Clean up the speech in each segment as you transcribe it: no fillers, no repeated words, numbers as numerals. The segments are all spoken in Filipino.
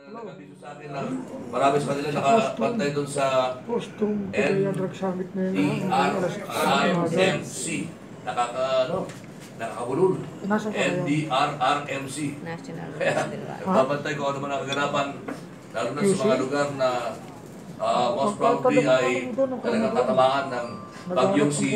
nag-video sa akin na marami sa kanila nakapantay doon sa NDRRMC. Nakakabulol. NDRRMC. Kaya nagpapantay ko ano man ang kaganapan, lalo na sa mga lugar na most probably ay talagang tatamaan ng bagyong si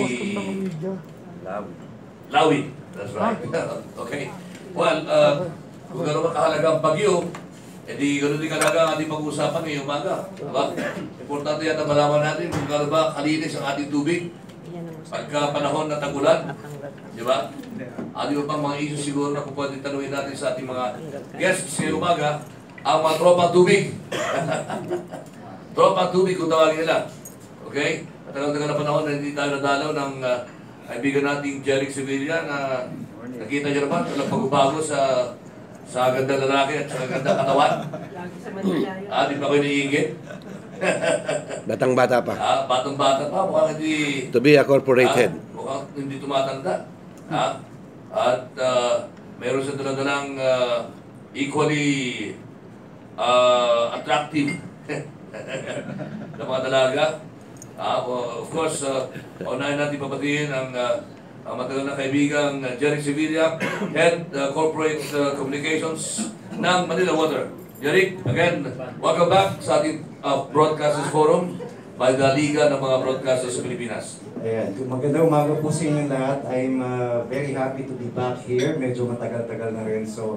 Lawin. That's right. Okay. Well, kung gano'n kahalagang bagyo, edi gano'n din kahalaga ang ating pag-uusapan ngayong umaga. Diba? Importante yata malaman natin kung gano'n ba kalinis ang ating tubig pagka panahon na tag-ulan. Diba? Adi ba pang mga issues siguro na pwedeng tanungin natin sa ating mga guests ngayong umaga, ang mga tropang tubig. Tropang tubig kung tawagin nila. Okay? Matagal-tagal na panahon na hindi tayo nadalaw ng kaibigan nating Jeric Sevilla na nakita niyo naman, walang pagbabago sa ganda lalaki at sa ganda katawan. Di ba kayo naiingit? Batang-bata pa. Batang-bata pa, mukhang hindi... To be incorporated. Mukhang hindi tumatanda. At meron sa daladalang equally attractive na mga dalaga. Of course, unahin natin papatiin ang matagal na kaibigang Jeric Sevilla, Head Corporate Communications ng Manila Water. Jeric, again, welcome back sa ating Broadcasters Forum by the Liga ng mga Broadcasters sa Pilipinas. Ayan, magandang umaga po sa inyong lahat. I'm very happy to be back here. Medyo matagal-tagal na rin. So,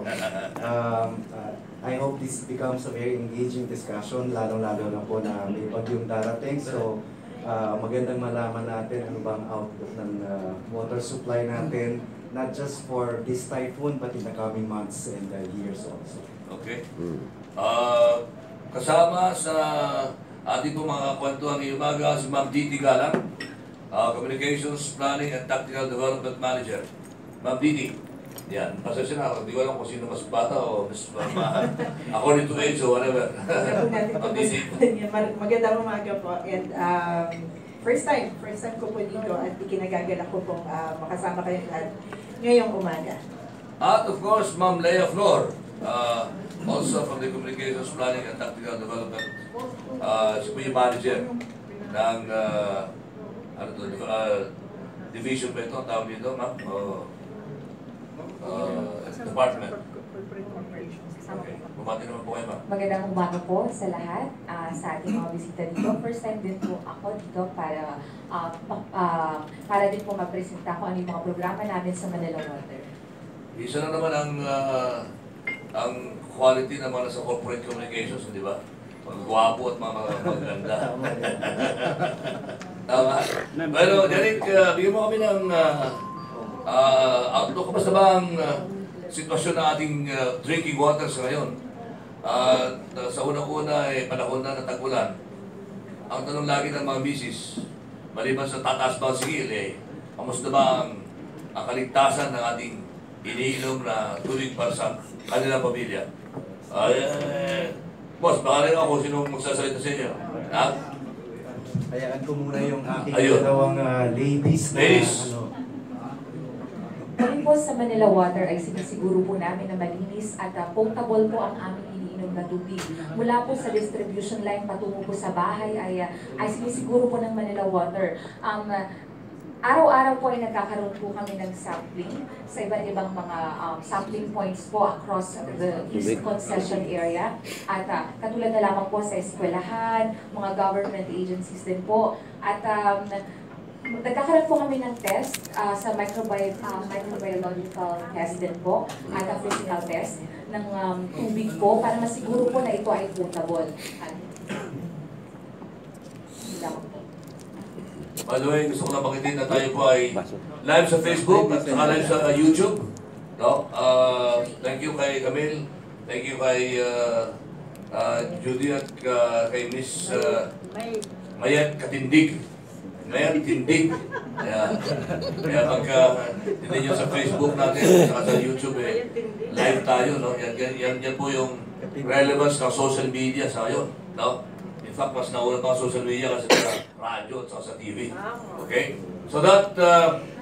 I hope this becomes a very engaging discussion, lalong-lalo na po na may bagyong darating. So, magandang malaman natin ano bang outlook ng water supply natin, not just for this typhoon, but in the coming months and years also. Okay. Kasama sa ating po mga kwentuhan ngayong umaga si Ma'am Dittie Galang, Communications, Planning and Tactical Development Manager. Ma'am Dittie, yan. Pasensya na, hindi ko alam kung sino mas bata o mas according to age or whatever. Magandang umaga po. And first time ko po dito at ikinagagalak ko pong makasama kayo lahat ngayong umaga. At of course, Ma'am Leah Flor, also from the Communications, Planning and Tactical Development. Siya po yung manager ng division ba ito? Ang tawag dito, ma'am? Department. Okay. Bumati naman po kayo, ma'am. Magandang umaga po sa lahat, sa ating mga bisita dito. First time din po ako dito para din po magpresenta ko ano yung mga programa namin sa Manila Water. Isa na naman ang quality naman sa corporate communications, di ba? Magwapo at mga maganda. Tama. Pero, Jeric, bigyan mo kami ng outlook. Kamusta ba ang sitwasyon ng ating drinking water sa ngayon? Sa unang-una, panahon na natag-ulan. Ang tanong lagi ng mga misis, maliban sa tataas ba ang sigil, kamusta ba ang kaligtasan ng ating iniinom na tubig para sa kanilang pamilya? Boss, baka rin ako sino magsasalita sa inyo. Ha? Hayaan ko muna yung aking dalawang ladies na Kami po sa Manila Water ay sinisiguro po namin na malinis at potable po ang aming iniinom na tubig. Mula po sa distribution line patungo po sa bahay ay sinisiguro po ng Manila Water. Araw-araw po ay nagkakaroon po kami ng sampling sa iba't ibang mga sampling points po across the East Concession area. At katulad na lamang po sa eskwelahan, mga government agencies din po. At nagkakaroon po kami ng test sa microbiological test din po at physical test ng tubig po para masiguro po na ito ay potable. By the way, gusto ko na bakitin na tayo po ay live sa Facebook at saka live sa YouTube. No? Thank you kay Camille, thank you kay Judy at kay Miss Mayat Katindig. Mayat Tindig. Kaya pagka hindi nyo sa Facebook natin at sa YouTube, live tayo. No? Yan po yung relevance ng social media sa ngayon. No? In fact, mas nauna pa ang social media kasi sa radyo at sa TV. Okay? So that,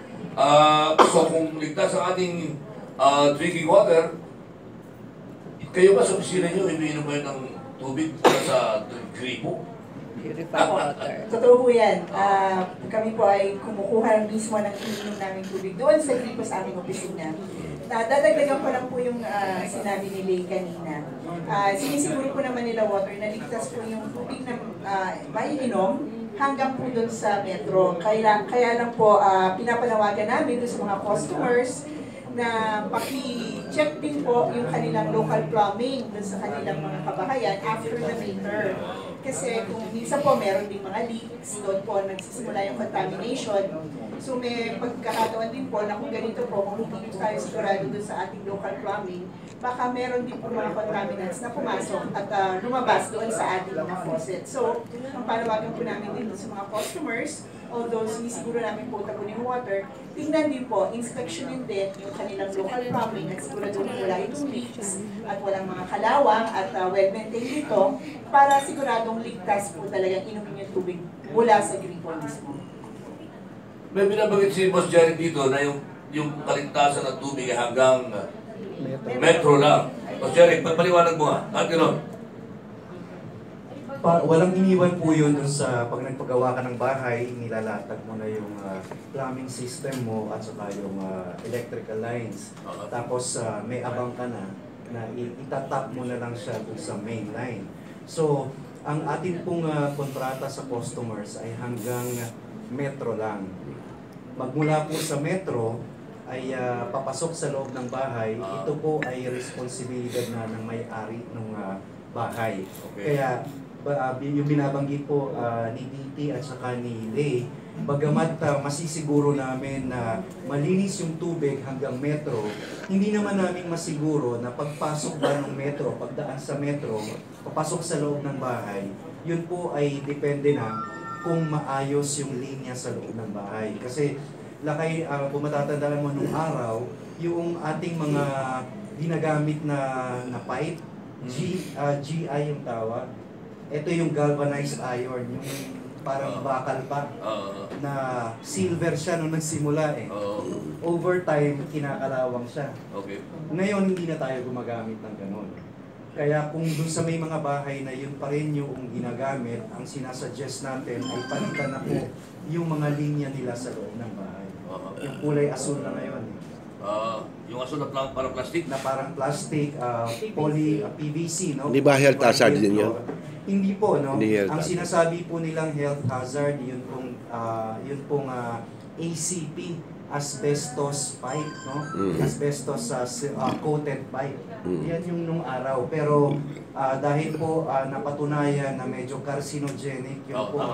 so kung ligtas ang ating drinking water, Kayo ba sa opisina nyo, umiinom kayo ng tubig para sa gripo? Purified water. Totoo po yan. Kami po ay kumukuha mismo ng ininom naming tubig doon sa gripo sa aming opisina. Dadagdagan ko lang po yung sinabi ni Leah kanina. Sinisiguro po naman nila water na ligtas po yung tubig na maiinom hanggang po doon sa metro. Kaya lang po pinapanawagan namin doon sa mga customers na paki-check din po yung kanilang local plumbing doon sa kanilang mga kabahayan after the meter. Kasi kung minsan po meron din mga leaks, doon po nagsisimula yung contamination. So may pagkakataon din po na kung ganito po, kung hindi tayo sigurado doon sa ating local plumbing, baka meron din po mga contaminants na pumasok at lumabas doon sa ating mga faucet. So, ang panawagan po namin din sa mga customers, although sinisiguro namin potable yung water, tingnan din po, inspectionin din yung kanilang local plumbing at sigurado na wala itong leaks at walang mga kalawang at well-maintained dito para siguradong ligtas po talagang inumin yung tubig mula sa gripo mismo. May binabanggit si Boss Jeric dito na yung kaligtasan ng tubig hanggang metro lang. Boss Jeric, paliwanag mo nga. At gano'n? Walang iniwan po yun dun sa pag nagpagawa ka ng bahay, nilalatag mo na yung plumbing system mo at saka yung electrical lines. Tapos may abang ka na itatap mo na lang siya dun sa main line. So, ang atin pong kontrata sa customers ay hanggang metro lang. Magmula po sa metro ay papasok sa loob ng bahay, ito po ay responsibilidad na ng may-ari ng bahay. Okay. Kaya yung binabanggit po ni Dittie at saka ni Leah, bagamat masisiguro namin na malinis yung tubig hanggang metro, hindi naman namin masiguro na pagpasok ba ng metro, pagdaan sa metro, papasok sa loob ng bahay, yun po ay depende na kung maayos yung linya sa loob ng bahay. Kasi Lakay, kung matatandaan mo nung araw, yung ating mga ginagamit na pipe, GI yung tawag. Ito yung galvanized iron, yung parang bakal pa, na silver siya nung nagsimula eh. Over time, kinakalawang siya. Okay. Ngayon, hindi na tayo gumagamit ng ganun. Kaya kung dun sa may mga bahay na yun pa rin yung ginagamit, ang sinasuggest natin ay palitan na po yung mga linya nila sa loob ng bahay. Yung kulay asul na ngayon. Yung asul na parang plastic? Na parang plastic, PVC, no? Hindi ba health hazard din yun? Hindi po, no? Hindi health Ang hazard. sinasabi po nilang health hazard, yun pong ACP, asbestos pipe, no? Asbestos coated pipe. Yan yung nung araw. Pero dahil po napatunayan na medyo carcinogenic yung pong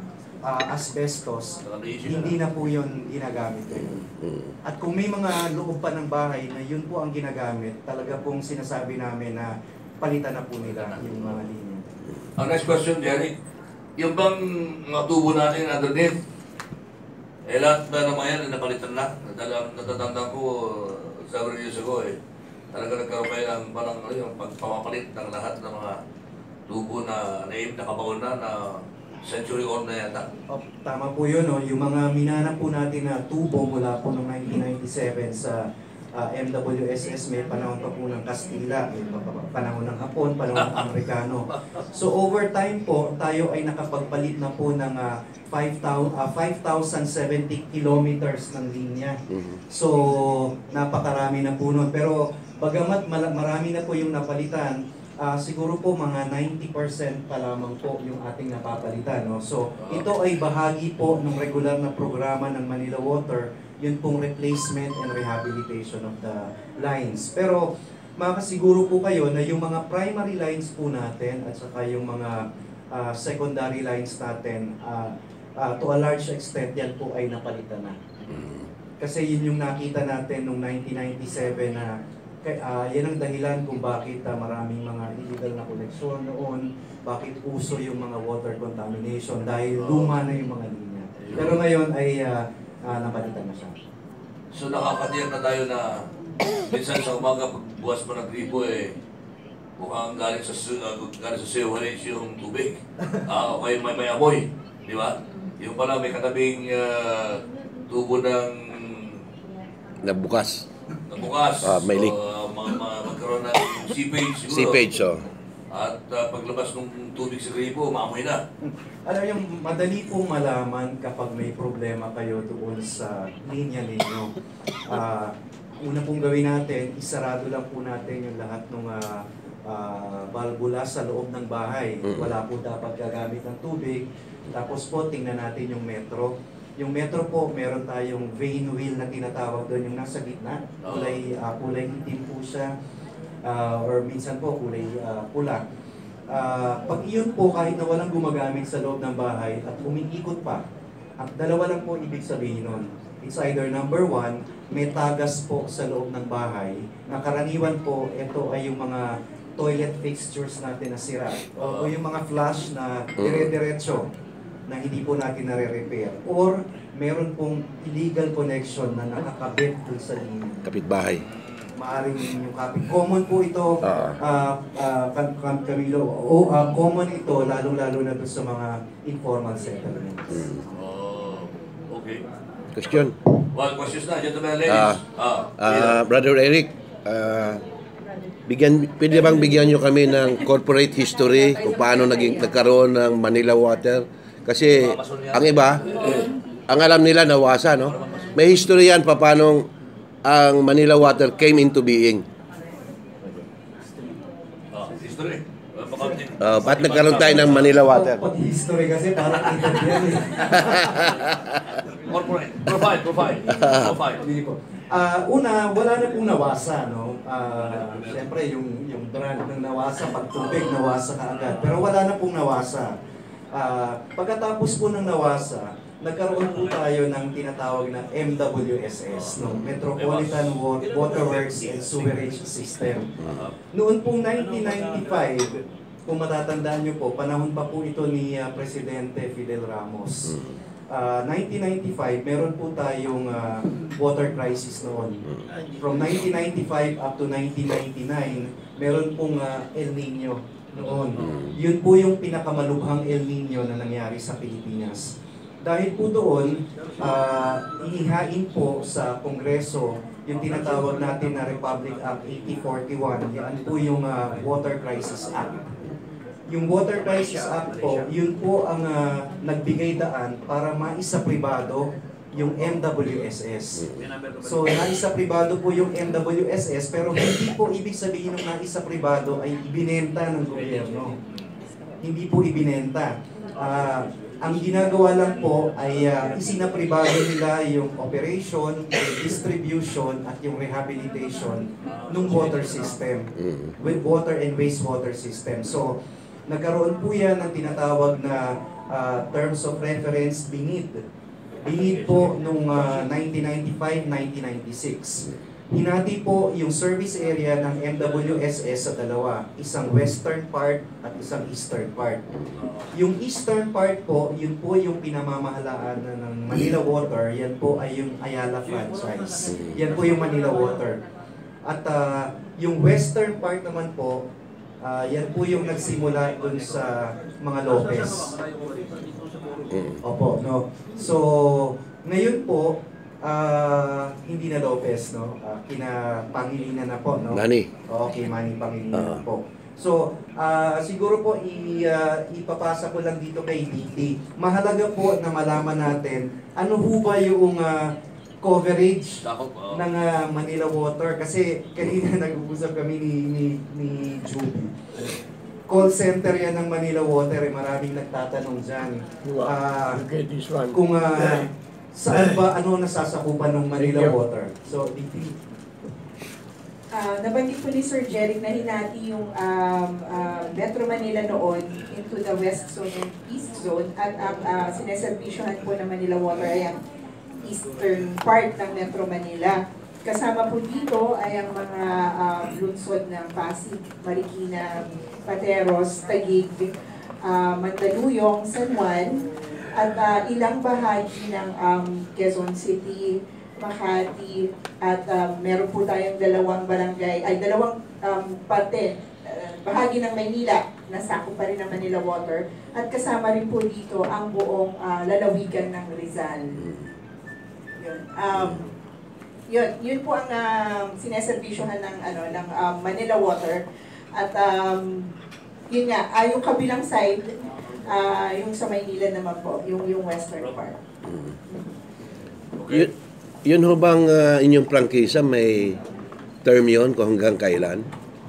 asbestos, hindi na po yun ginagamit ngayon. At kung may mga loob pa ng bahay na yun po ang ginagamit, talaga pong sinasabi namin na palitan na po nila yung mga linya. Ang next question, Jeric. Yung bang mga tubo natin underneath, lahat ba naman yan napalitan na? Natatandaan ko several years ago talaga nagkaroon kayo ng parang yung pagpapalit ng lahat ng mga tubo na nakabaon na century old na yata. Tama po yun, no? Yung mga minana po natin na tubo mula po noong 1997 sa MWSS, may panahon pa po ng Kastila, may panahon ng Hapon, panahon ng Amerikano. So over time po, tayo ay nakapagpalit na po ng 5,070 kilometers ng linya. So napakarami na po nun. Pero bagamat marami na po yung napalitan, siguro po mga 90% pa lamang po yung ating napapalitan. No? So, ito ay bahagi po ng regular na programa ng Manila Water, yun pong replacement and rehabilitation of the lines. Pero, makasiguro po kayo na yung mga primary lines po natin at saka yung mga secondary lines natin, to a large extent, yan po ay napalitan na. Kasi yun yung nakita natin noong 1997 na yan ang dahilan kung bakit maraming mga illegal na koneksyon noon, bakit uso yung mga water contamination dahil luma na yung mga linya. Pero ngayon ay napalitan na siya. So nakakatiyak na tayo na minsan sa umaga pagbukas mo ng gripo mukhang galing sa sewerage yung tubig. Okay, may amoy, di ba? Yung pala may katabing tubo ng Nabukas. nabukas. May leak. So, magkaroon ng seepage siguro. Seepage, oh. At paglabas ng tubig sa gripo, maamoy na. Alam niyo, madali pong malaman kapag may problema kayo doon sa linya ninyo. Una pong gawin natin, isarado lang po natin yung lahat ng balbula sa loob ng bahay. Wala po dapat gagamit ng tubig. Tapos po, tingnan natin yung metro. Yung metro po, meron tayong vein wheel na tinatawag doon, yung nasa gitna. Kulay itim po siya. Or minsan po kulay pula. Pag iyon po, kahit na walang gumagamit sa loob ng bahay at umiikot pa, at dalawa lang po ibig sabihin nun. It's either number one, may tagas po sa loob ng bahay, na karaniwan po, ito ay yung mga toilet fixtures natin na sira, o yung mga flush na dire-diretso na hindi po natin nare-repair, or meron pong illegal connection na nakakabit dun sa linya. Kapitbahay. Maaring yung kapit. Common po ito, Camilo. Common ito, lalong-lalo na doon sa mga informal settlements. Okay. Question? Well, questions na, gentlemen, ladies. Brother Eric, pwede bang bigyan nyo kami ng corporate history kung paano nagkaroon ng Manila Water? Kasi ang iba, ang alam nila nawasa, no? May history yan paano ang Manila Water came into being. History. Ba't nagkaroon tayo ng Manila Water? Pag history kasi parang interview. Corporate. Provide. Hindi po. Una, wala na pong nawasa, no? Siyempre, yung brand ng nawasa, pag tubig, nawasa kaagad. Pero wala na pong nawasa. Pagkatapos po ng nawasa, nagkaroon po tayo ng tinatawag na MWSS, no? Metropolitan Waterworks and Sewerage System. Noon pong 1995, kung matatandaan nyo po, panahon pa po ito ni Presidente Fidel Ramos. 1995, meron po tayong water crisis noon. From 1995 up to 1999, meron pong El Nino noon. Yun po yung pinakamalubhang El Nino na nangyari sa Pilipinas. Dahil po doon, inihain po sa Kongreso yung tinatawag natin na Republic Act 8041. Yan po yung Water Crisis Act. Yung Water Crisis Act po, yun po ang nagbigay daan para maisa-pribado yung MWSS. So, naisa-pribado po yung MWSS, pero hindi po ibig sabihin ng naisa-pribado ay ibinenta ng gobyerno. Hindi po ibinenta. Ang ginagawa lang po ay isinapribado nila yung operation, yung distribution, at yung rehabilitation ng water system, with water and wastewater system. So, nagkaroon po yan ng tinatawag na terms of reference BNID. BNID po noong 1995-1996. Hinati po yung service area ng MWSS sa dalawa, isang western part at isang eastern part. Yung eastern part po, yun po yung pinamamahalaan ng Manila Water, yan po ay yung Ayala franchise. Yan po yung Manila Water. At yung western part naman po, yan po yung nagsimula dun sa mga Lopez. Opo, no? So, ngayon po, hindi na Lopez, no? Kina Pangilinan na po, no? Manny. Okay, Manny Pangilinan na po. So, siguro po ipapasa ko lang dito kay Dittie. Mahalaga po na malaman natin ano ho ba yung coverage ng Manila Water, kasi kanina nag-uusap kami ni Judy. Call center yan ng Manila Water, maraming nagtatanong dyan. Kung saan ba, ano nasasakupan ng Manila Water? So, Dittie. Nabanggit po ni Sir Jeric na hinati yung Metro Manila noon into the West Zone and East Zone, at ang sineservisyohan po ng Manila Water ay ang eastern part ng Metro Manila. Kasama po dito ay ang mga lungsod ng Pasig, Marikina, Pateros, Taguig, Mandaluyong, San Juan, at ilang bahagi ng Quezon City, Makati, at meron po tayong dalawang barangay, ay dalawang parte, bahagi ng Maynila, nasakop pa rin ng Manila Water, at kasama rin po dito ang buong lalawigan ng Rizal. Yun. yun po ang sineservisyohan ng Manila Water. At yun nga, yung kabilang side, yung sa Maynila naman po, yung western part. Okay. Yun ho bang inyong prangkisa may term yun kung hanggang kailan?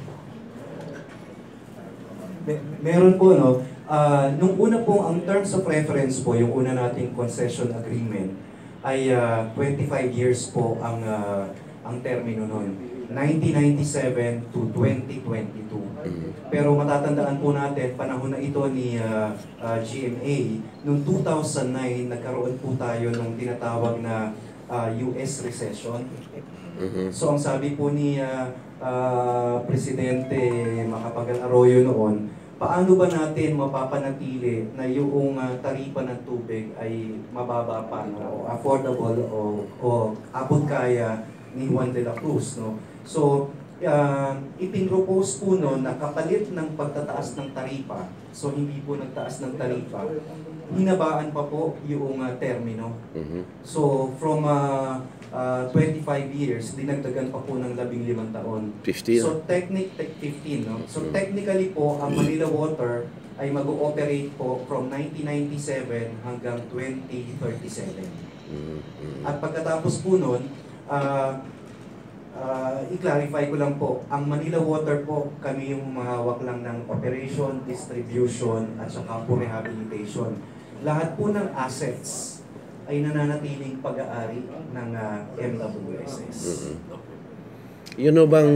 Meron po, no? Nung una po, ang terms of reference po, yung una nating concession agreement, ay 25 years po ang termino nun. 1997 to 2022. Pero matatandaan po natin, panahon na ito ni GMA, noong 2009, nagkaroon po tayo ng tinatawag na US recession. So ang sabi po ni Presidente Macapagal Arroyo noon, paano ba natin mapapanatili na yung taripa ng tubig ay mababa pa, no? Affordable o abot kaya ni Juan de la Cruz, no? So, ipinropose po noon na kapalit ng pagtataas ng taripa, so hindi po nagtaas ng taripa, hinabaan pa po yung termino. So, from 25 years, dinagdagan pa po ng 15 taon. 15. So, 15, no? So, technically po, ang Manila Water ay mag-ooperate po from 1997 hanggang 2037. At pagkatapos po nun, i-clarify ko lang po, ang Manila Water po, kami yung mahawak lang ng operation, distribution, at saka po rehabilitation. Lahat po ng assets ay nananatiling pag-aari ng MWSS. Yun ho bang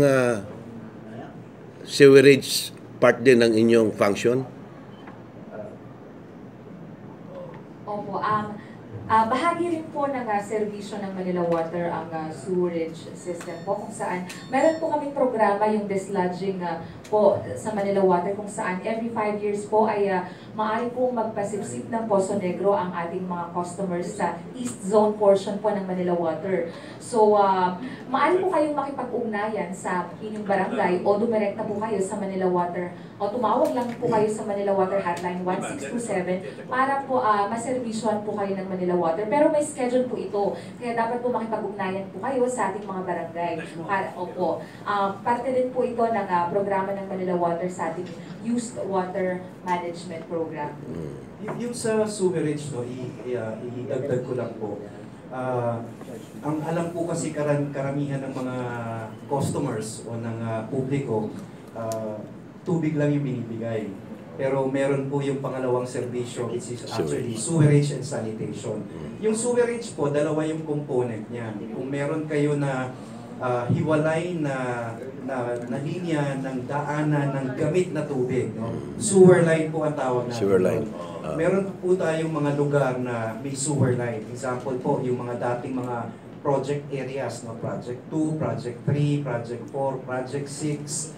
sewerage part din ng inyong function? Opo, bahagi rin po ng serbisyo ng Manila Water ang sewerage system po, kung saan meron po kaming programa yung dislodging po sa Manila Water, kung saan every 5 years po ay maaari po magpasipsip ng Poso Negro ang ating mga customers sa East Zone portion po ng Manila Water. So, maaari po kayong makipag-ugnayan sa inyong barangay o dumirekta po kayo sa Manila Water o tumawag lang po kayo sa Manila Water Hotline 1627 para po maservisyohan po kayo ng Manila Water. Pero may schedule po ito, kaya dapat po makipag-ugnayan po kayo sa ating mga barangay. Opo, parte din po ito ng programa ng Manila Water sa ating Used Water Management Program. Yung sa sewerage, no, idagdag ko lang po. Ang alam po kasi karamihan ng mga customers o ng publiko, tubig lang yung binibigay. Pero meron po yung pangalawang serbisyo, which is actually sewerage and sanitation. Yung sewerage po, dalawa yung component niya. Kung meron kayo na hiwalay na linya ng daanan ng gamit na tubig, no? Sewer line po ang tawag natin. Sewer line. Meron po tayong mga lugar na may sewer line. Example po, yung mga dating mga project areas, no? Project 2, Project 3, Project 4, Project 6,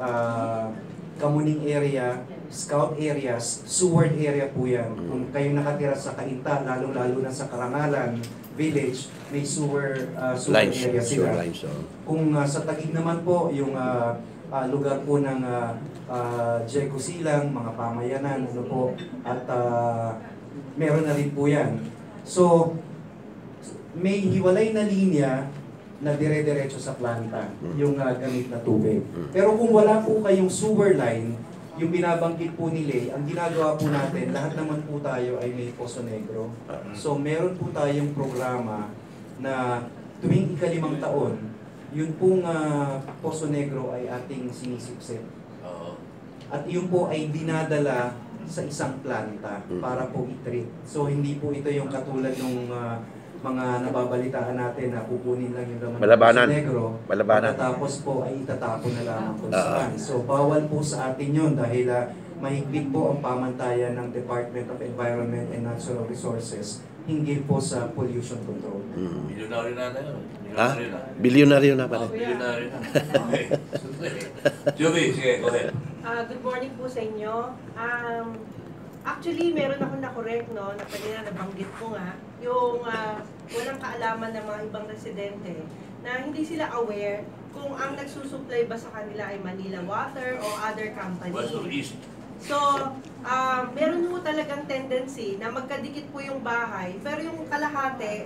Kamuning area, Scout areas, sewer area po yan. Kung kayo nakatira sa Kainta, lalo-lalo na sa Karangalan Village, may sewer Lines, area sila. sewer lines, Kung sa Taguig naman po, yung lugar po ng Jeco Silang, mga pamayanan, ano po, at meron na rin po yan. So, may hiwalay na linya na dire-diretso sa planta, yung gamit na tubig. Pero kung wala po kayong sewer line, yung binabangkit po ni Leah, ang ginagawa po natin, lahat naman po tayo ay may Poso Negro. So meron po tayong programa na tuwing ika-5 taon, yun pong Poso Negro ay ating sinisipsip. At yun po ay dinadala sa isang planta para po i-treat. So hindi po ito yung katulad ng mga nababalitaan natin na pupunin lang yung laman ng Poso Negro. Malabanan. Tapos po ay itatapon na lamang kung saan. So bawal po sa atin yun dahil mahigpit po ang pamantayan ng Department of Environment and Natural Resources hinggil po sa pollution control. Milyonaryo na yun. Bilyonaryo na pala. Milyonaryo na. Okay. Joby, sige, go ahead. Good morning po sa inyo. Actually, meron ako na-correct, no, na kanina nabanggit ko nga, yung walang kaalaman ng mga ibang residente na hindi sila aware kung ang nagsusupply ba sa kanila ay Manila Water o other company. West or East? So, meron po talagang tendency na magkadikit po yung bahay, pero yung kalahati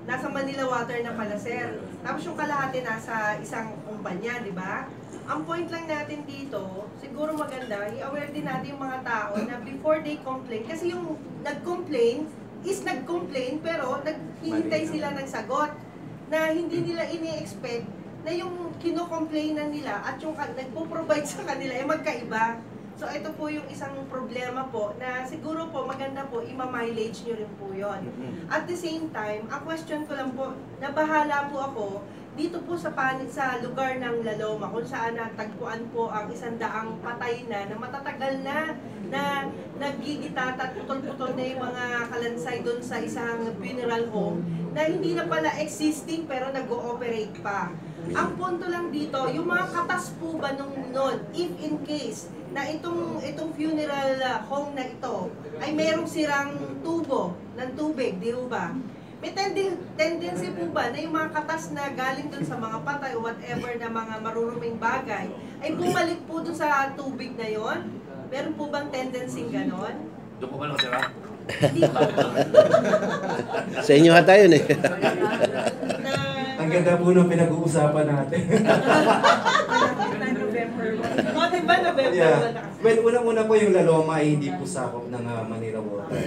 nasa Manila Water na pala, sir. Tapos yung kalahati nasa isang kumpanya, di ba? Ang point lang natin dito, siguro maganda, i-aware din natin yung mga tao na before they complain, kasi yung nag-complain is nag-complain pero naghihintay sila ng sagot na hindi nila ini-expect na yung kino-complainan nila at yung nagpo-provide sa kanila ay magkaiba. So ito po yung isang problema po na siguro po maganda po ima-mileage nyo rin po yun. At the same time, ang question ko lang po, nabahala po ako dito po sa lugar ng Laloma kung saan natagpuan po ang 100 patay na matatagal na nagigitata at putol-putol na yung mga kalansay doon sa isang funeral home na hindi na pala existing pero nag-ooperate pa. Ang punto lang dito, yung mga katas po ba noon, if in case na itong funeral home na ito ay merong sirang tubo ng tubig, di ba? May tendency po ba na yung mga katas na galing dun sa mga patay o whatever na mga maruruming bagay ay bumalik po dun sa tubig na yon? Meron po bang tendency ganon? Doon po ba nakatira? Hindi po. Sa inyo ha tayo eh. Ang ganda po nung pinag-uusapan natin. O, diba November? Yeah. Well, unang-una po yung Laloma ay hindi po sakop ng Manila Water.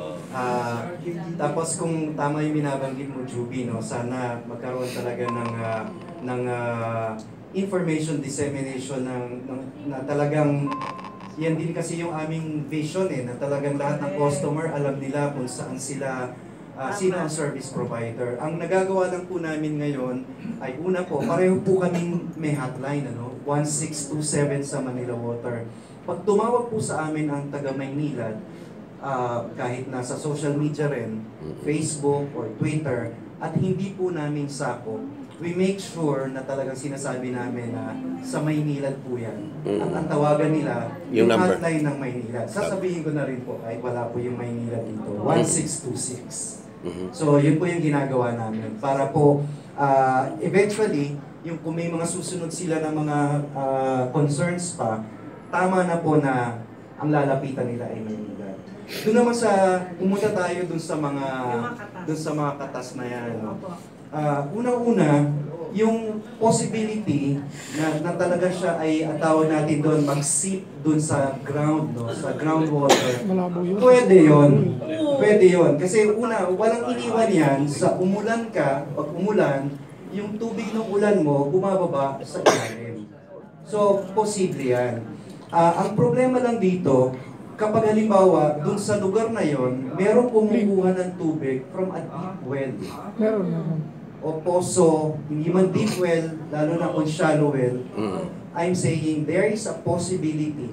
Tapos kung tama yung binabanggit mo, Juby, no, sana magkaroon talaga ng information dissemination na talagang yan din kasi yung aming vision na talagang lahat ng customer alam nila kung saan sila sino ang service provider. Ang nagagawa lang po namin ngayon ay una po, pareho po kaming may hotline, 1627 sa Manila Water. Pag tumawag po sa amin ang taga Maynila, kahit nasa social media rin, Facebook or Twitter, at hindi po namin sakop, we make sure na talagang sinasabi namin na sa Maynila po yan. At ang tawagan nila, yung hotline ng Maynila. Sasabihin ko na rin po, kahit wala po yung Maynila dito, 1626. So, yun po yung ginagawa namin. Para po, eventually, yung kung may mga susunod sila ng mga concerns pa, tama na po na ang lalapitan nila ay Maynila. Doon naman pumunta tayo doon sa mga katas na yan. Unang-una, yung possibility na talaga siya ay tawag natin doon mag-seep doon sa ground, sa groundwater. Pwede yun. Pwede yun. Kasi walang iniwan yan sa umulan ka, pag umulan, yung tubig ng ulan mo bumababa sa ilalim. So, posible yan. Ang problema lang dito, kapag halimbawa, dun sa lugar na yon, merong kumukuha ng tubig from a deep well. Meron. O poso, hindi man deep well, lalo na kung shallow well, I'm saying there is a possibility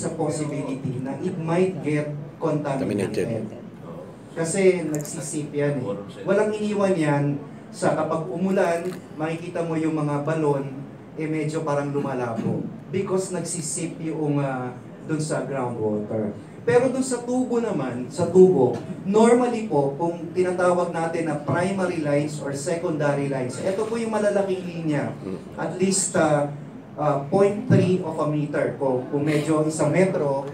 na it might get contaminated. Kasi nagsisip yan Walang iniwan yan sa kapag umulan, makikita mo yung mga balon, medyo parang lumalabo. Because nagsisip yung dun sa groundwater. Pero dun sa tubo naman, normally po, kung tinatawag natin na primary lines or secondary lines, ito po yung malalaking linya. At least 0.3 of a meter. Kung medyo 1 metro,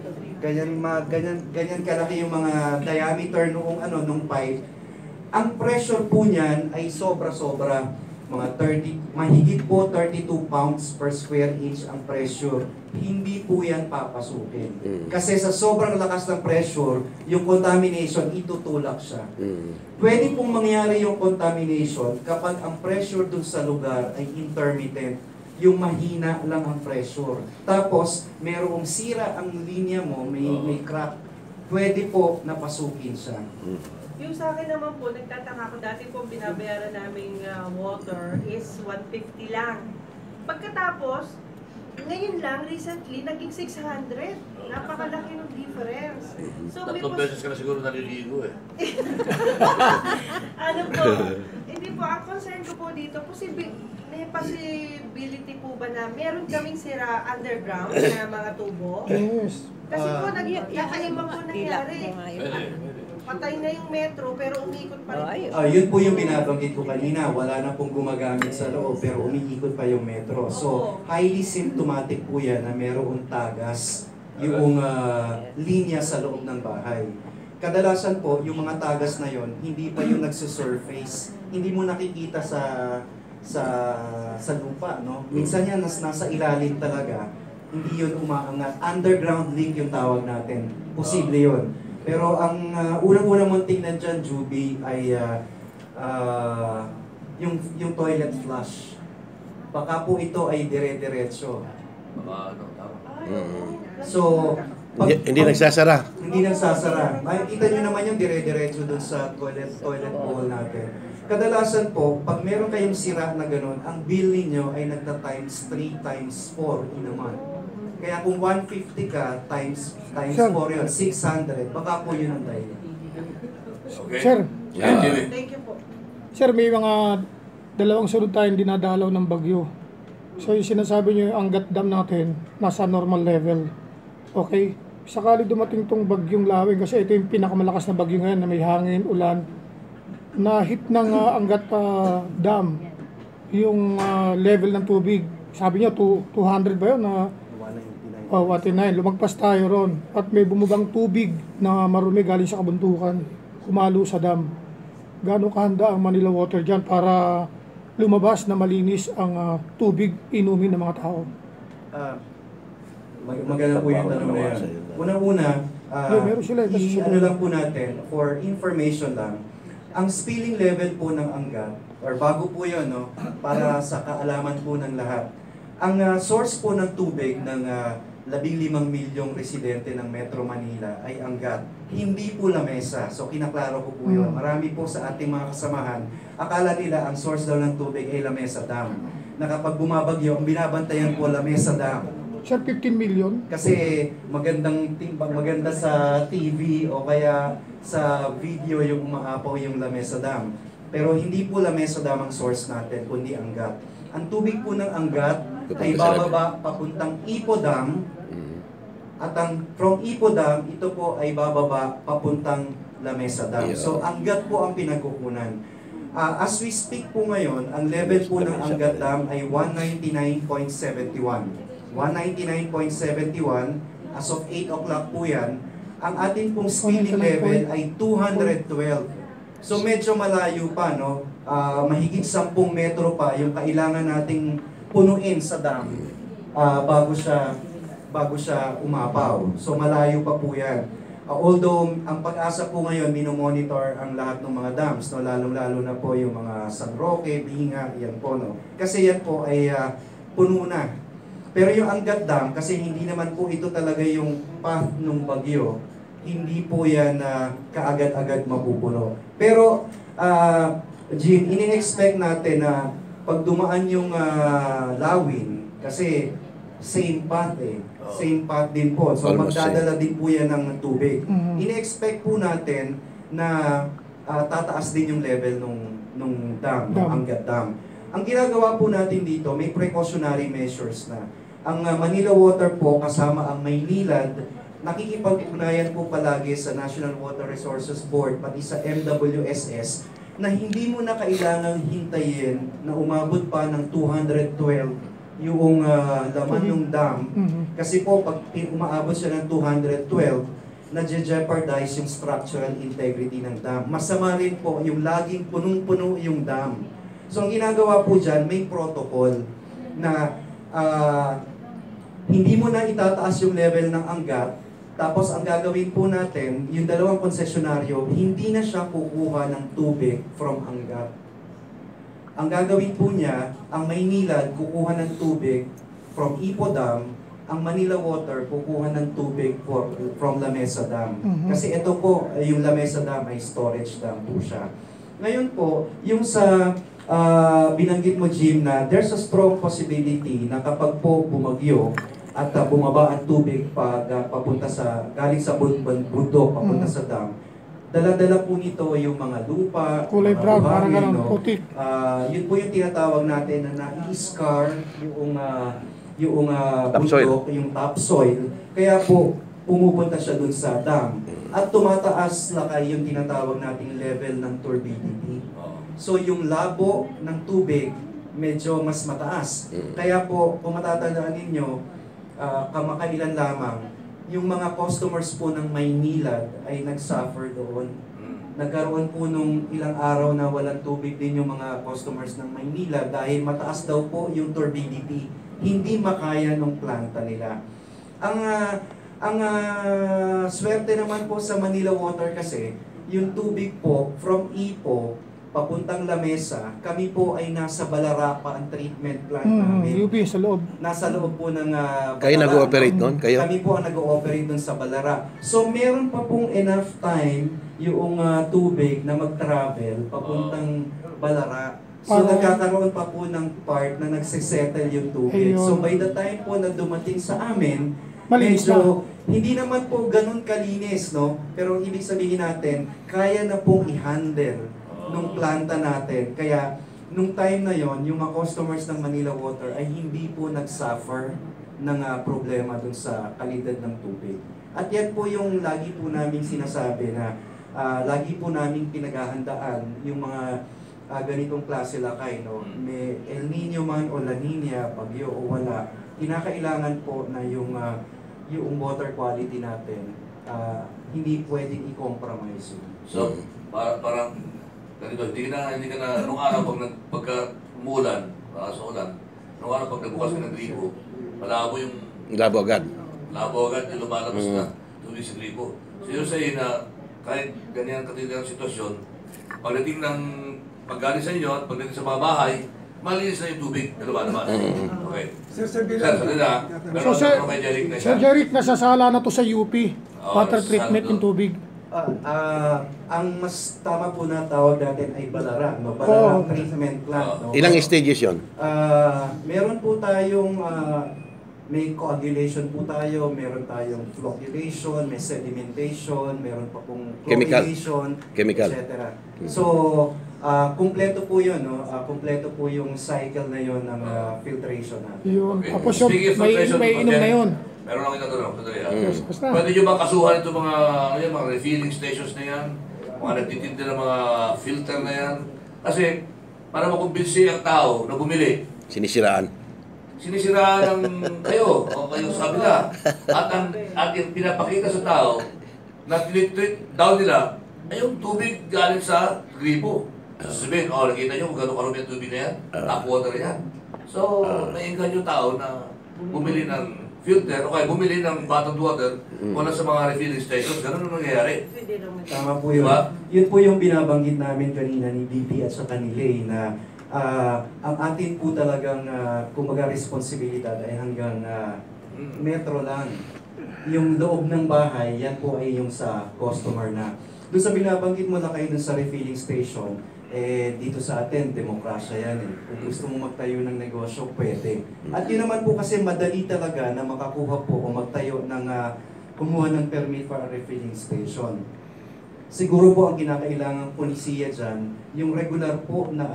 ganyan kalaki yung mga diameter nung pipe. Ang pressure po niyan ay sobra-sobra. Mahigit po 32 pounds per square inch ang pressure. Hindi po yan papasukin. Kasi sa sobrang lakas ng pressure, yung contamination, itutulak siya. Pwede pong mangyari yung contamination kapag ang pressure dun sa lugar ay intermittent. Yung mahina lang ang pressure. Tapos, merong sira ang linya mo, may crack. Pwede po napasukin siya. Yung sa akin naman po, nagtataka ko, dati po binabayaran naming water is 150 lang. Pagkatapos, ngayon lang, recently, naging 600. Napakalaki ng difference. So, 3 beses ka na siguro naliligo Ano po, hindi po, ang concern ko po dito, may possibility po ba na meron kaming sira underground na mga tubo? Yes. Kasi po, nagkakaibang po nangyari. Patay na yung metro pero umiikot pa rin. Yun po yung binabanggit ko kanina. Wala na pong gumagamit sa loob pero umiikot pa yung metro. So, highly symptomatic po yan na merong tagas yung linya sa loob ng bahay. kadalasan po, yung mga tagas na yon hindi pa yung nagsusurface. Hindi mo nakikita sa lupa, no? Minsan yan, nasa ilalim talaga. Hindi yun umaangat. Underground leak yung tawag natin. Posible yun. Pero ang unang-unang mong tingnan dyan, Juby, ay yung toilet flush. Baka po ito ay dire-diretso. So, Hindi nagsasara. Hindi nagsasara. Makikita nyo naman yung dire-diretso dun sa toilet bowl natin. Kadalasan po, pag meron kayong sira na ganun, ang bill ninyo ay nagta-times 3 times 4 in a month. Kaya kung 150 ka, times 4 yun, 600, baka po yun ang dahilan. Okay. Sir, Thank you po. sir, may mga dalawang sunod tayong dinadalaw ng bagyo. So yung sinasabi nyo, ang Angat Dam natin, nasa normal level. Okay? Sakali dumating tong bagyong Lawing, kasi ito yung pinakamalakas na bagyo ngayon na may hangin, ulan, na hit ng Angat Dam, yung level ng tubig. Sabi niya, 200 ba yun? 199. Lumagpas tayo ron. At may bumubang tubig na marumi galing sa kabuntukan, kumalo sa dam. Gaano kahanda ang Manila Water dyan para lumabas na malinis ang tubig inumin ng mga tao? Maganda po yung tanong na yan. Unang-una, ano lang po natin, for information lang, ang spilling level po ng Angat, or bago po yun, no, para sa kaalaman po ng lahat, ang source po ng tubig ng 15 milyong residente ng Metro Manila ay Angat. Hindi po lamesa. So kinaklaro ko po yun. Marami po sa ating mga kasamahan, akala nila ang source daw ng tubig ay Lamesa Dam. Na kapag bumabagyo, ang binabantayan po Lamesa Dam. Sir, 15 million? Kasi maganda sa TV o kaya sa video yung umaapaw yung Lamesa Dam. Pero hindi po Lamesa Dam ang source natin, kundi Angat. Ang tubig po ng Angat ay bababa papuntang Ipo Dam, at ang from Ipo Dam, ito po ay bababa papuntang Lamesa Dam. So Angat po ang pinagkukunan. As we speak po ngayon, ang level po ng Angat Dam ay 199.71. 199.71, as of 8 o'clock po yan. Ang ating pong spilling level ay 212. So medyo malayo pa, no? Mahigit 10 metro pa yung kailangan nating punuin sa dam bago siya umapaw. So malayo pa po yan. Although ang Pag-asa po ngayon minomonitor ang lahat ng mga dams, no? Lalong-lalo na po yung mga San Roque, Binga, yan po, no? Kasi yan po ay puno na. Pero yung Angat Dam, kasi hindi naman po ito talaga yung path ng bagyo, hindi po yan kaagad-agad mapupuno. Pero, Jim, ini-expect natin na pag dumaan yung Lawin, kasi same path same path din po. So magdadala din po yan ng tubig. Ini-expect po natin na tataas din yung level nung dam, ng Angat Dam. Ang ginagawa po natin dito, may precautionary measures na. Ang Manila Water po kasama ang Maynilad, nakikipag-ugnayan po palagi sa National Water Resources Board pati sa MWSS na hindi mo na kailangang hintayin na umabot pa ng 212 yung laman ng dam. Kasi po pag umaabot siya ng 212, na-jeopardize yung structural integrity ng dam. Masama rin po yung laging punong-puno yung dam. So ang ginagawa po dyan, may protocol na hindi mo na itataas yung level ng Angat, tapos ang gagawin po natin, yung dalawang konsesyonaryo, hindi na siya kukuha ng tubig from Angat. Ang gagawin po niya, ang Maynilad kukuha ng tubig from Ipo Dam, ang Manila Water kukuha ng tubig from Lamesa Dam. Kasi ito po, yung Lamesa Dam ay storage dam po siya. Ngayon po, yung sa binanggit mo, Jim, na there's a strong possibility na kapag po bumagyo at bumaba ang tubig papunta galing sa bundok papunta sa dam, dala-dala po nito yung mga lupa, kulay brown, parang ganun, putik. Yun po yung tinatawag natin na nai-scar yung bundok, yung topsoil. Kaya po, pumupunta siya dun sa dam. At tumataas lakay yung tinatawag nating level ng turbidity. So yung labo ng tubig medyo mas mataas. Kaya po, kung matatandaan ninyo, kamakailan lamang, yung mga customers po ng Maynila ay nag-suffer doon. Nagkaroon po nung ilang araw na walang tubig din yung mga customers ng Maynila dahil mataas daw po yung turbidity. Hindi makaya ng planta nila. Ang swerte naman po sa Manila Water kasi, yung tubig po from Ipo papuntang Lamesa, kami po ay nasa Balara pa ang treatment plant namin. UP sa loob. Nasa loob po ng Balara. Kayo nag-ooperate nun? Kayo? Kami po ang nag-ooperate nun sa Balara. So meron pa pong enough time yung tubig na mag-travel papuntang Balara. So nagkakaroon pa po ng part na nagsisettle yung tubig. So by the time po na dumating sa amin, medyo hindi naman po ganun kalinis, no? Pero ibig sabihin natin, kaya na pong i-handle nung planta natin. Kaya nung time na yon, yung mga customers ng Manila Water ay hindi po nag-suffer ng problema dun sa kalidad ng tubig. At yan po yung lagi po namin sinasabi na lagi po namin pinaghahandaan yung mga ganitong klase lakay, no? May El Nino man o La Nina, bagyo o wala, kinakailangan po na yung water quality natin hindi pwedeng i-compromise. So, parang ganito, hindi ka na nung araw pagka umulan, sa ulan, nung araw pag nagbukas ka ng gripo, malabo yung Labo agad. Yung lumalabas na tubig sa gripo. So yun sa'yo na kahit ganyan katindang sitwasyon, pagdating ng paggaling sa inyo at pagdating sa mga bahay, malinis na yung tubig na lumalabas. Okay. Sir, kay Jeric na siya. Sir Jeric, nasasala na to sa UP. Water treatment yung tubig. Ang mas tama po na tawag natin ay Balara, no? Balara treatment plant. No? Ilang stages yun? Meron po tayong may coagulation po tayo, meron tayong flocculation, may sedimentation, meron pa pong chlorination, etc. So, kumpleto po yun, no? Kumpleto po yung cycle na yun ng filtration natin. Yun. Okay. Tapos yung may inom na yun. Meron akong itatanong. Pwede nyo ba kasuhan itong mga refilling stations na yan? Mga nagtitinda ng mga filter na yan? Kasi, para makumbinsi ang tao na bumili. Sinisiraan ng kayo, o kayo sa kabila. At yung pinapakita sa tao na tinitreat down nila ay yung tubig galing sa gripo. Sasabihin, nakita nyo kung gano'ng karumi ang tubig na yan? Tap water yan. So, naiingan yung tao na bumili ng filter o kaya bumili ng bottled water mula sa mga refilling stations. Ganun ang nangyayari. Tama po yun. Yun po yung binabanggit namin kanina ni Dittie at saka ni Leah na ang atin po talagang kumbaga responsibilidad ay hanggang metro lang. Yung loob ng bahay, yan po ay yung sa customer na. Doon sa binabanggit mo na kayo dun sa refilling station, dito sa atin, demokrasya yan eh. Kung gusto mo magtayo ng negosyo, pwede. At yun naman po kasi madali talaga na makakuha po o magtayo ng kumuha ng permit for a refilling station. Siguro po ang kinakailangan polisiya dyan, yung regular po na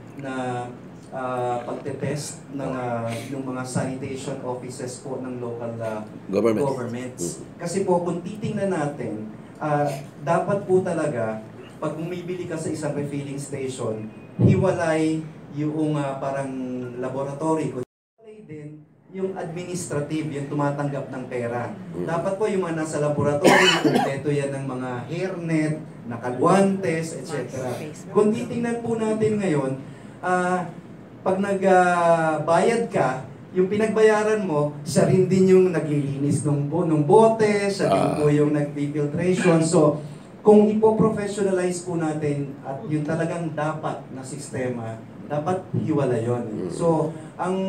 pagtetest ng mga sanitation offices po ng local governments. Kasi po kung titingnan natin, dapat po talaga pag bumibili ka sa isang refilling station, hiwalay yung parang laboratory. Hiwalay din yung administrative, yung tumatanggap ng pera. Dapat po yung mga nasa laboratory, kompleto yan ng mga hairnet, nakagwantes, etc. Kung titingnan po natin ngayon, pag nagbayad ka, yung pinagbayaran mo, siya rin din yung naglilinis ng bote, siya din po yung nag-filtration. So, kung ipo-professionalize po natin at yung talagang dapat na sistema, dapat hiwala yon. So, ang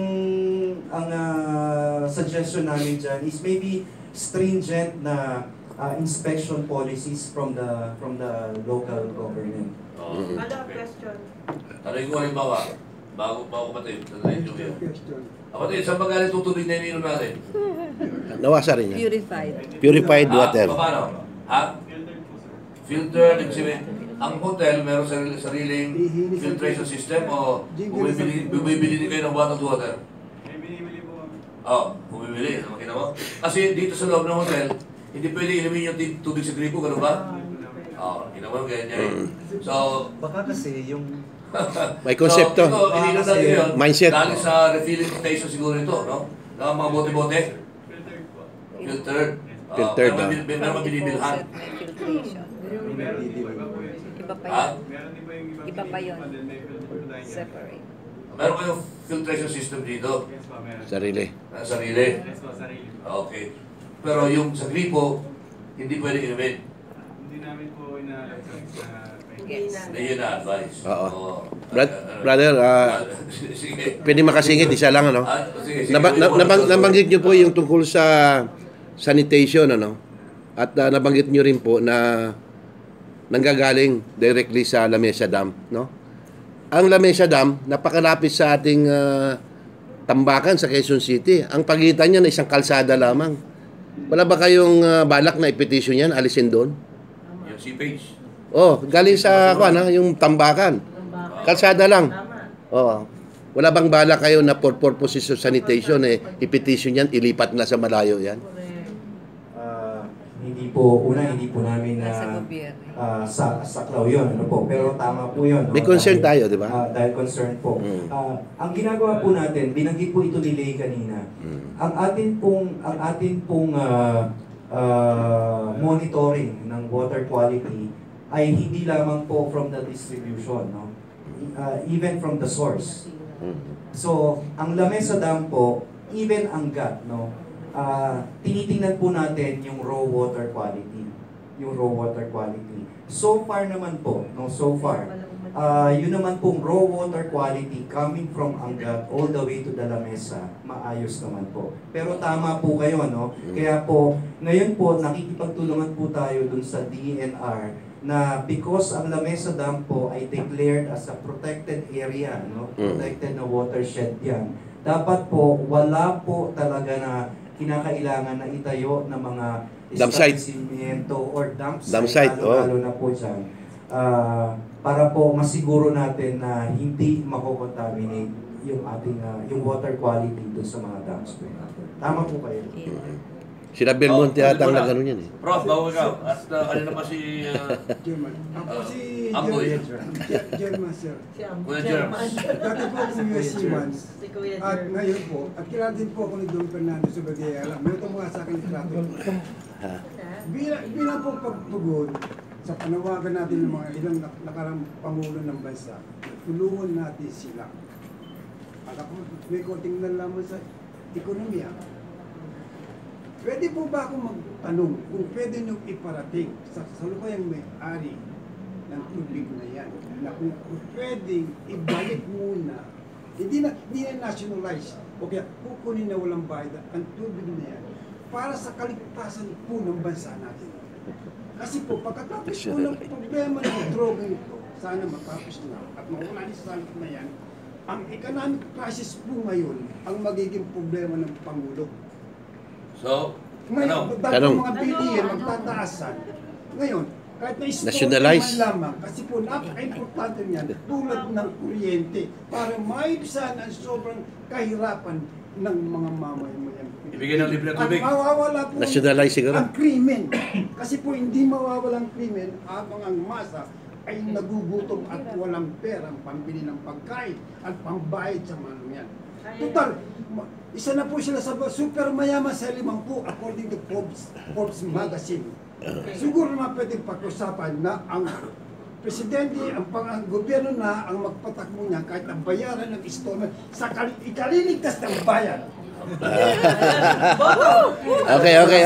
suggestion namin dyan is maybe stringent na inspection policies from the local government. Another question. Tanong ko halimbawa, bago patay, kapatid, saan ba galing tutubig na ininom natin? Nawasa rin yan. Purified. Purified water. Paano? Filter, ang hotel meron sariling filtration system o bumibili din kayo ng bottled water? Binibili po kami. Bumibili. Makita mo? Kasi dito sa loob ng hotel, hindi pwede inumin yung tubig sa gripo, gano'n ba? Ginawa mo ganyan. So, baka kasi yung may konsepto. So, ininom natin yun. Mindset. Dahil sa refilling station siguro ito, no? Mga bote-bote. Filtered po. Filtered. Filtered, Meron kang binibilhan. May filtration. Meron din po, iba po yun. Iba pa Ha? yun. Meron din po yung ibang Iba pa yun. and then may filter tayo. Separate. Meron kayong filtration system dito. Yes po, meron. Sarili. Sarili. Yes po, sarili. Okay. Pero yung sa gripo, hindi pwede inumin. Hindi namin po ina-advise na Yes. Hindi yun na-advise. Oo. Brother, sige. pwede makasingit, isa lang, ano? Sige. Nabanggit nyo po yung tungkol sa sanitation, ano? At nabanggit nyo rin po na nanggagaling directly sa Lamesa Dam, no? Ang Lamesa Dam, napakalapit sa ating tambakan sa Quezon City. Ang pagitan niya na isang kalsada lamang. Wala ba kayong balak na i-petition yan, alisin doon? Yung seepage. Oh, galing sa yung tambakan. Kalsada lang. Oh. Wala bang bala kayo na for purposes of sanitation i-petition yan, ilipat na sa malayo yan? Hindi po namin na Nasa gobyerno. saklaw yun, ano po. Pero tama po yun. No? May concern tayo, di ba? Dahil concern po. Ang ginagawa po natin, binanggit po ito ni Leah kanina. Ang atin pong monitoring ng water quality ay hindi lamang po from the distribution, no? Even from the source. So, ang Lamesa Dam po, even ang GAT, no? Tinitingnan po natin yung raw water quality. Yung raw water quality. So far naman po, no? So far, yun naman pong raw water quality coming from Angat all the way to the Lamesa, maayos naman po. Pero tama po kayo, no? Kaya po, ngayon po, nakikipagtulungan po tayo dun sa DNR na because ang Lamesa Dam po ay declared as a protected area, no? Protected na watershed yan. Dapat po, wala po talaga na kinakailangan na itayo ng mga dump site or dump site, lalo na po dyan. Para po masiguro natin na hindi mako-contaminate yung ating yung water quality doon sa mga dams po natin. Tama po kayo. Sila Belmonte yata ang nagano yan eh. Prof, bago ikaw. At kanina pa si German. Ako si Amboy. German, sir. Kuya German. Dati po akong USC once. At ngayon po, at kilala din po ako ni Don Fernando Subagayala. May tumuha sa akin ni Trato. Bilang po pagpugod sa panawagan natin ng mga ilang nakarang pangulo ng bansa, tulungan natin sila. Ako may konting nalaman sa ekonomiya. Pwede po ba akong magtanong kung pwede nyo iparating sa salukayang may-ari ng tubig na yan, na kung pwedeng ibalik muna, hindi na nationalize, o kaya kukunin na walang bayad ang tubig na yan para sa kaligtasan po ng bansa natin. Kasi po, pagkatapos po ng problema ng droga ito, sana matapos na at mawala ni sa salit na yan, ang economic crisis po ngayon ang magiging problema ng Pangulo. So, ngayon, dahil ang mga bilihin magtataasan. Ngayon, kahit nationalize na lamang, kasi po napaka-importante niyan, tulad ng kuryente, para maibsan ang sobrang kahirapan ng mga mamamayan. Ibigay ng libre na tubig. At mawawala po nationalize siguro ang krimen. Kasi po hindi mawawala ang krimen habang ang masa ay nagugutom at walang pera pambili ng pagkain at pambayad sa mga yan. Total, isa na po sila sa super mayaman sa 50 according to Forbes magazine. Siguro naman pwedeng pag-usapan na ang presidente, ang gobyerno na ang magpatakbo niya kahit ang bayaran ng installment sa ikaliligtas ng bayan. Okay.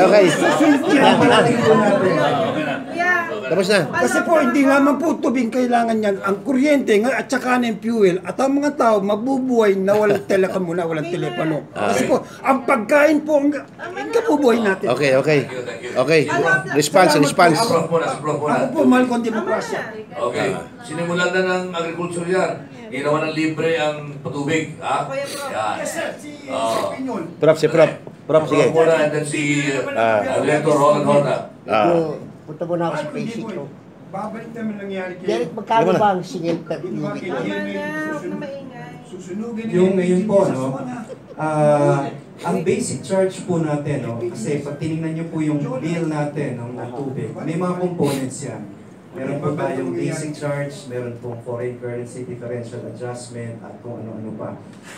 Tapos na. Kasi po hindi lamang po tubig kailangan yan, ang kuryente at saka ng fuel at ang mga tao mabubuhay na walang telekom muna, walang telepono. Kasi po ang pagkain po ang kabubuhay natin. Okay. Response. Ako po mahal kong demokrasya. Okay. Sinimulan na ng agriculture yan. Ginawa ng libre ang patubig. Ha? Yan. Yes sir, si Pinyon. Prof, sige. Prof muna and then si Director Roland Horta. Punta mo na ako sa basic, no? Babalik naman nangyari kay Jeric, magkano ba ang singil per unit? Susunugin Yung ngayon po, no? Ang basic charge po natin, no? Kasi pag tinignan nyo po yung bill natin ng tubig, may mga components yan. Meron po tayong basic charge, meron pong foreign currency differential adjustment at kung ano-ano pa.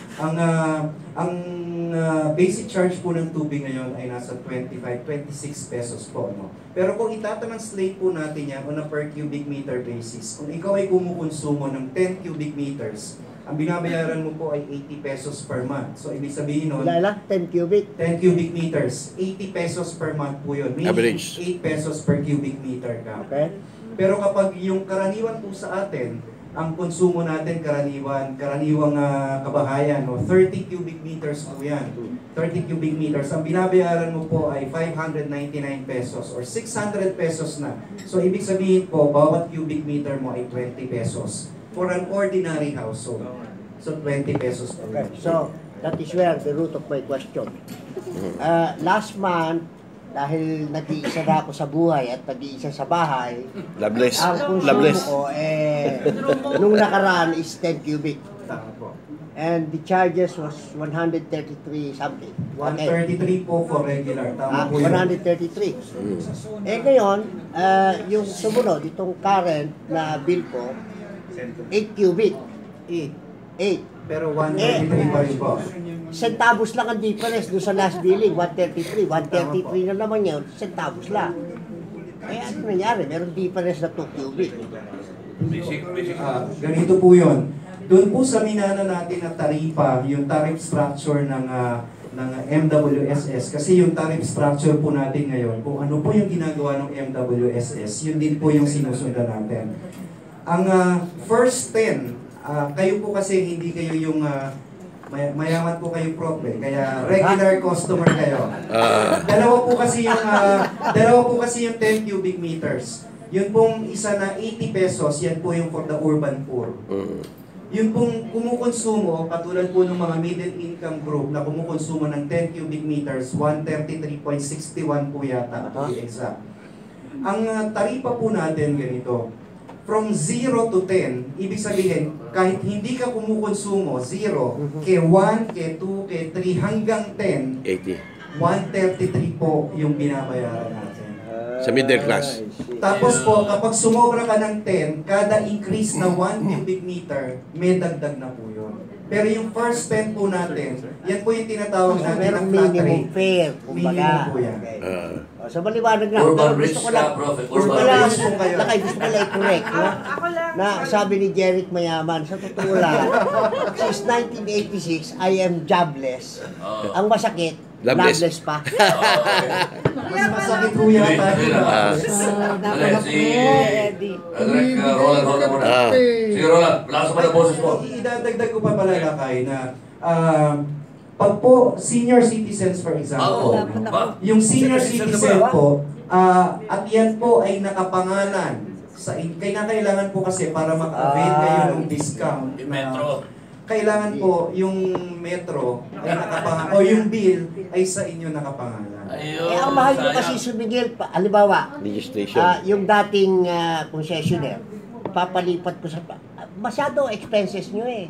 Ang basic charge po ng tubig ngayon ay nasa 26 pesos po. No? Pero kung itatranslate po natin yan on a per cubic meter basis, kung ikaw ay kumukonsumo ng 10 cubic meters, ang binabayaran mo po ay 80 pesos per month. So, ibig sabihin nun, 10 cubic? 10 cubic meters, 80 pesos per month po yun. Meaning, Average. 8 pesos per cubic meter ka. Okay. Pero kapag yung karaniwan po sa atin, ang konsumo natin karaniwang kabahayan, no, 30 cubic meters po yan. 30 cubic meters. Ang binabayaran mo po ay 599 pesos or 600 pesos na. So, ibig sabihin po, bawat cubic meter mo ay 20 pesos. For an ordinary household. So, 20 pesos per Okay, so that is where the root of my question. Last month, dahil nag-iisa na ako sa buhay at nag-iisa sa bahay, Loveless. ang Loveless. konsumo ko, nung nakaraan is 10 cubic. Tama po. And the charges was 133 something. 133 po for regular. Tama po yun. 133. Eh ngayon, yung sumunod, itong current na bill ko, 8 cubic. 8. Pero 133 pa rin po. Centavos lang ang difference doon sa last billing, 133. 133 na naman yun, centavos lang. Eh ano nangyari? Meron difference na 2 cubic. Basic. Ganito po yun. Doon po sa minana natin na taripa, yung tariff structure ng MWSS, kasi yung tariff structure po natin ngayon, kung ano po yung ginagawa ng MWSS, yun din po yung sinusundan natin. Ang first 10, kayo po kasi hindi kayo yung mayaman po kayo probe, kaya regular customer kayo. Dalawa po kasi yung 10 cubic meters. Yun pong isa na 80 pesos, yan po yung for the urban poor. Yung pong kumukonsumo, katulad po ng mga middle income group na kumukonsumo ng 10 cubic meters, 133.61 po yata, to be exact. Ang taripa po natin ganito, from 0 to 10, ibig sabihin, kahit hindi ka kumukonsumo, 0, ke 1, ke 2, ke 3, hanggang 10, 80. 133 po yung binabayaran natin. Sa middle class. Tapos po, kapag sumobra ka ng 10, kada increase na 1 cubic meter, may dagdag na po yun. Pero yung first 10 po natin, yan po yung tinatawag natin ng flat rate. Fair, Minimum po yan. So maliwanag na. Urban Pero rich gusto ko ka, lang, Prof. gusto Urban ko lang, rich po kayo. gusto ko lang i-correct, no? Ako lang. Na sabi ni Jeric mayaman, sa totoo lang, since 1986, I am jobless. Ang masakit, loveless pa. Mas masakit po yata. Roland muna. Sige, Roland, lakas mo na boses mo. Idadagdag ko pa pala Lakay na pag po senior citizens for example, yung senior citizen po, at yan po ay nakapangalan sa kailangan po kasi para mag-avail kayo ng discount. Yung metro. Kailangan po yung metro ay nakapangalan o yung bill ay sa inyo nakapangalan. Eh, ang mahal nyo kasi sumigil, halimbawa, Registration. yung dating concessionaire, papalipat ko sa... Masyado expenses nyo eh.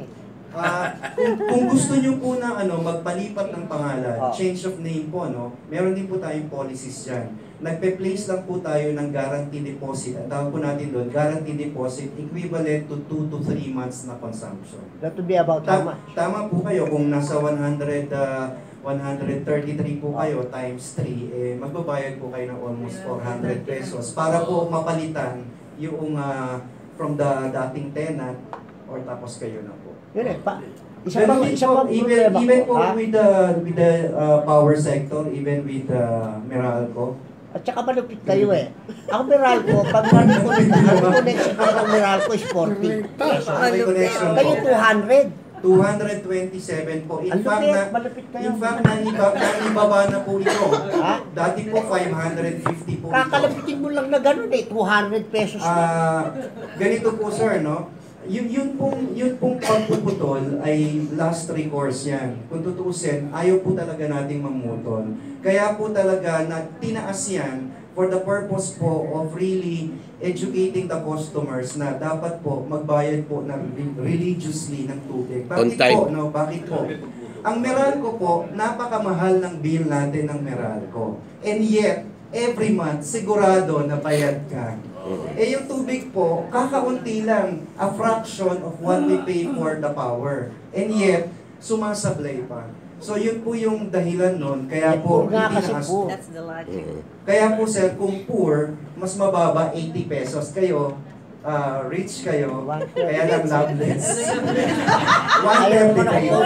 Kung gusto nyo po na magpalipat ng pangalan, change of name po, meron din po tayong policies dyan. Nagpe-place lang po tayo ng guarantee deposit. Ang tawag po natin doon, guarantee deposit equivalent to 2 to 3 months na consumption. That would be about how much? Tama po kayo, kung nasa 133 po kayo times 3, magbabayad po kayo ng almost 400 pesos para po mapalitan yung from the dating tenant or tapos kayo na po. Yun eh, isa Pero pa even po with the power sector, even with Meralco. At saka malupit kayo eh. Ang Meralco, pag connection ko ng Meralco is 40 pesos. May connection po. Kayo 200. 227 po. In Malupit kayo. nanibaba na po ito. Dati po 550 po ito. Kakalapitin mo lang na gano'n eh, 200 pesos na. Ganito po sir, Yun pong pagpuputol ay last recourse yan. Kung tutuusin, ayaw po talaga nating mamutol. Kaya po talaga na tinaas yan for the purpose po of really educating the customers na dapat po magbayad po ng religiously ng tubig. Bakit po? Bakit po? Ang Meralco po, napakamahal ng bill natin ng Meralco. And yet, every month, sigurado na bayad ka. Eh yung tubig po, kakaunti lang, a fraction of what we pay for the power. And yet, sumasablay pa. So yun po yung dahilan nun, kaya po hindi naas po. That's the logic. Kaya po sir, kung poor, mas mababa 80 pesos kayo, rich kayo, kaya lang loveless. 130 kayo.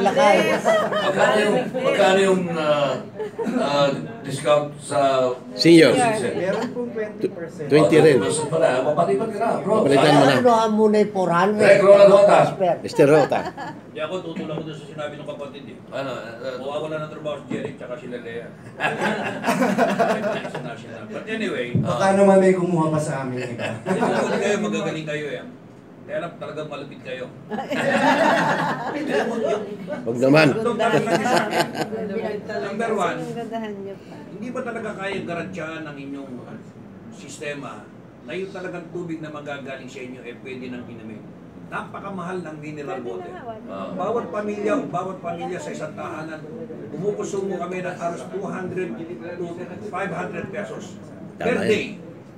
Magkano yung discount sa Senior. Meron pong 20%. 20 rin. Pala, mapalipat ka na, bro. Palitan mo na. Ano muna yung 400? Direk Rolando Gonzalo. Mr. Rota. Hindi ako tutulak ko doon sa sinabi ng kapatid eh. Ano? Mawawala ng trabaho si Jeric tsaka si Leah. But anyway, Baka naman may kumuha pa sa amin iba. hindi kayo, magagaling kayo eh. Kaya lang talagang malapit kayo. Huwag naman. Number one, hindi ba talaga kayang garantiyahan ng inyong sistema na yung talagang tubig na magagaling sa inyo pwede nang inumin? Napakamahal ng mineral water. Bawat pamilya sa isang tahanan, umukusumo kami ng halos 200 to 500 pesos per day.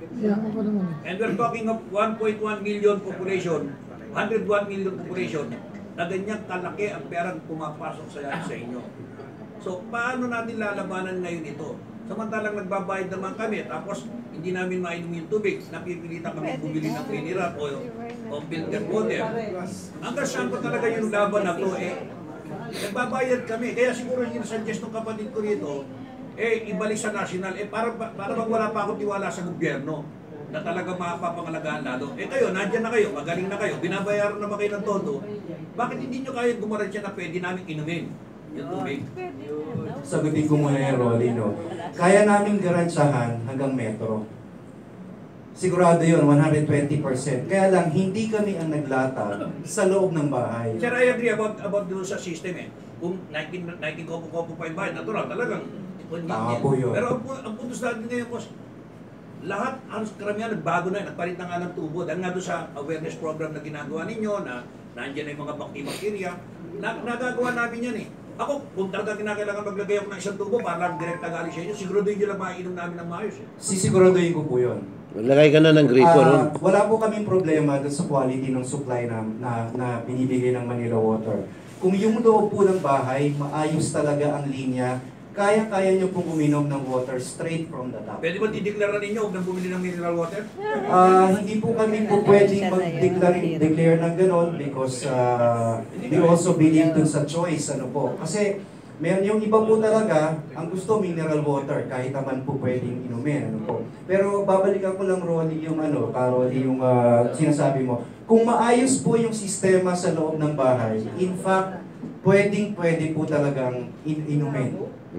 And we're talking of 1.1 million population, 101 million population, na ganyang kalaki ang perang pumapasok sa inyo. So, paano natin lalabanan ngayon ito? Samantalang nagbabayad naman kami, tapos hindi namin mainom yung tubig, napipilitan kami bumili ng mineral o filtered water. Hanggang saan pa talaga yung laban na to nagbabayad kami. Kaya siguro yung suggest ng kapatid ko rito, ibalik sa national, para bang wala pa akong tiwala sa gobyerno na talaga mapapangalagaan lalo. Kayo, nandyan na kayo, magaling na kayo, binabayaran na ba kayo ng todo, bakit hindi nyo kaya gumaransya na pwede namin inumin yung tubig? Sagutin ko muna yung Rolly, no? Kaya namin garantsahan hanggang metro. Sigurado yun, 120%. Kaya lang, hindi kami ang naglatag sa loob ng bahay. Sir, I agree about doon sa system Kung 19 kopo pa yung bahay, natural, talagang tama po yun. Pero ang puntos natin ngayon, boss, lahat, karamihan nagbago na, nagpalit na nga ng tubo. Dahil nga doon sa awareness program na ginagawa ninyo, na nandiyan na yung mga bakti-bakterya, nagagawa namin yan Ako, kung talaga kinakailangan maglagay ako ng isang tubo para lang direkta galing sa inyo, siguraduhin nyo lang maiinom namin ng maayos Sisiguraduhin ko po yun. Lagay ka na ng gripo ron. Wala po kaming problema doon sa quality ng supply na binibigay ng Manila Water. Kung yung loob po ng bahay, maayos talaga ang linya, kaya-kaya nyo pong uminom ng water straight from the tap. Pwede ba dideklara ninyo huwag nang bumili ng mineral water? Hindi po kami po pwedeng mag-declare ng ganon because we also believe dun sa choice. Kasi meron yung iba po talaga, ang gusto mineral water, kahit naman po pwedeng inumin. Pero babalikan ko lang, Rolly, yung Rolly, yung sinasabi mo. Kung maayos po yung sistema sa loob ng bahay, in fact, pwede po talagang inumin.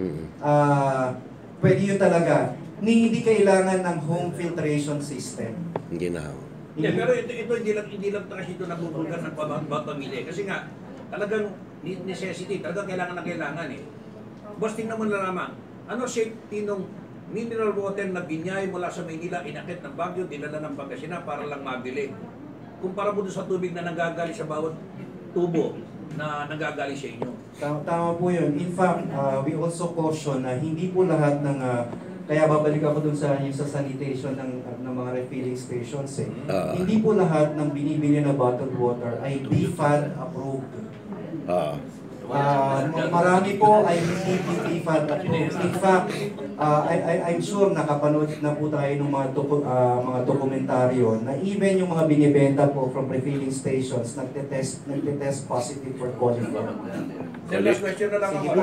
Pwede yun talaga. Hindi kailangan ng home filtration system. Ginawa. Pero ito hindi lang kasi ito nabubulgan ng pamilya. Kasi nga, talagang necessity, talagang kailangan Boss, tingnan mo na naman, ano safety nung mineral water na binyay mula sa Maynila, inakit ng Baguio, dinala ng Pangasinan para lang mabili. Kumpara mo doon sa tubig na nanggagali sa bawat tubo na nanggagali sa inyo. Tama po yun. In fact, we also caution na hindi po lahat ng kaya babalik ako dun sa sanitation ng mga refilling stations hindi po lahat ng binibili na bottled water ay DFAD approved. Marami po ay hindi DFAD approved. In fact, I'm sure nakapanood na po tayo ng mga dokumentaryo na even yung mga binibenta po from refilling stations nagtetest positive for cholera. Last question na lang ako.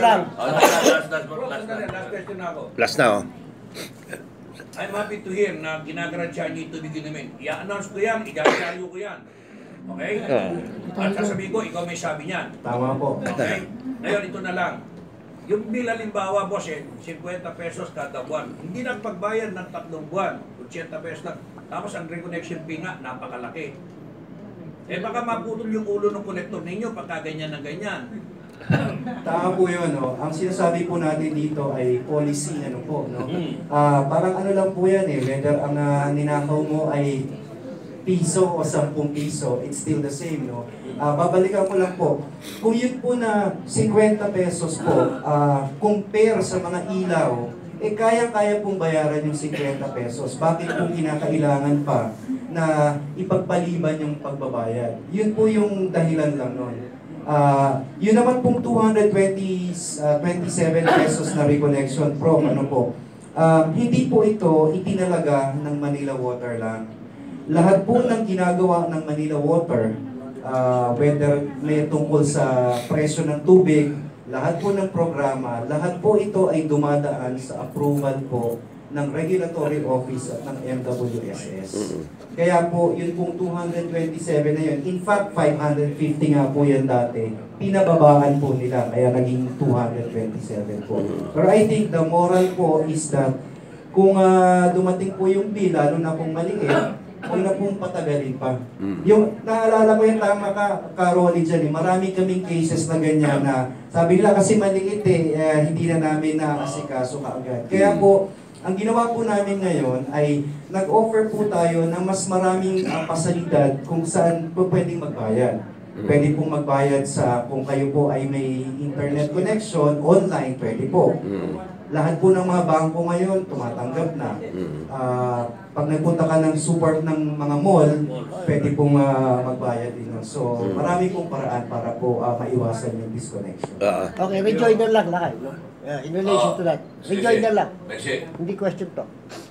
Last question na ako. Last na I'm happy to hear na ginagaransyahan niyo ito bigyan namin. I-announce ko yan, i-garantyahan ko yan. Okay? At sasabihin ko, ikaw may sabi niyan. Tama po. Okay? Ngayon, ito na lang. Yung bill halimbawa, boss, 50 pesos kada buwan. Hindi nagpagbayad ng 3 buwan, 80 pesos lang. Tapos ang reconnection fee nga, napakalaki. Baka maputol yung ulo ng kolektor ninyo pagka ganyan ng ganyan. Tama po yun. Ang sinasabi po natin dito ay policy. Parang lang po yan whether ang ninakaw mo ay piso o 10 piso, it's still the same. Babalikan ko lang po. Kung yun po na 50 pesos po, compare sa mga ilaw eh kaya-kaya pong bayaran yung 50 pesos. Bakit po kinakailangan pa na ipagpaliban yung pagbabayad? Yun po yung dahilan lang nun. Yun naman pong 227 pesos na reconnection pro, ano po, hindi po ito itinalaga ng Manila Water lang. Lahat po ng ginagawa ng Manila Water, whether may tungkol sa presyo ng tubig, lahat po ng programa, lahat po ito ay dumadaan sa approval po ng regulatory office at ng MWSS. Kaya po, yun pong 227 na yun. In fact, 550 nga po yan dati. Pinababaan po nila, kaya naging 227 po. Pero I think the moral po is that kung dumating po yung bill, lalo na kung maliit, huwag na pong patagalin pa. Yung, naalala ko yung tama ka Rolly dyan, marami kaming cases na ganyan na sabi nila kasi maliit hindi na namin naasikaso kaagad. Kaya po, ang ginawa po namin ngayon ay nag-offer po tayo ng mas maraming pasalidad kung saan po pwedeng magbayad. Pwede pong magbayad sa, kung kayo po ay may internet connection, online, pwede po. Lahat po ng mga bangko ngayon, tumatanggap na. Pag nagpunta ka ng super ng mga mall, pwede pong magbayad din. So, marami pong paraan para po maiwasan yung disconnection. Okay, rejoinder lang, Lakay. In relation to that. Rejoinder lang. Hindi question to.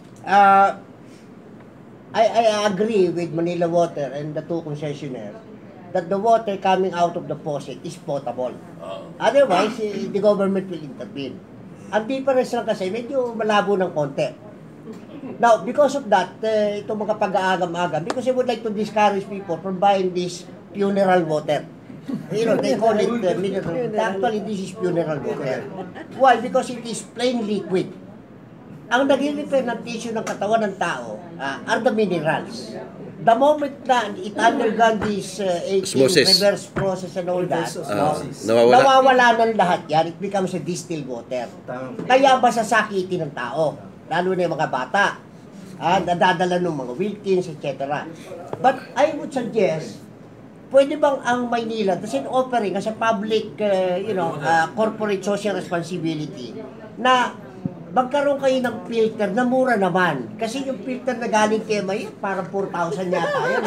I agree with Manila Water and the two concessionaires that the water coming out of the faucet is potable. Otherwise, the government will intervene. Ang difference lang kasi, medyo malabo ng konti. Now, because of that, ito mga pag-aagam-agam, because I would like to discourage people from buying this funeral water. You know, they call it mineral. Actually, this is funeral water. Why? Because it is plain liquid. Ang nag-repair ng tissue ng katawan ng tao are the minerals. The moment na it undergone this reverse process and all that, nawawala ng lahat yan, it becomes a distilled water. Kaya masasakiti ng tao, lalo na yung mga bata, nadadala ng mga Wilkins, etc. But I would suggest, pwede bang ang Maynila, kasi offering as a public, corporate social responsibility, na magkaroon kayo ng filter na mura naman. Kasi yung filter na galing kay May, parang 4,000 yata yan.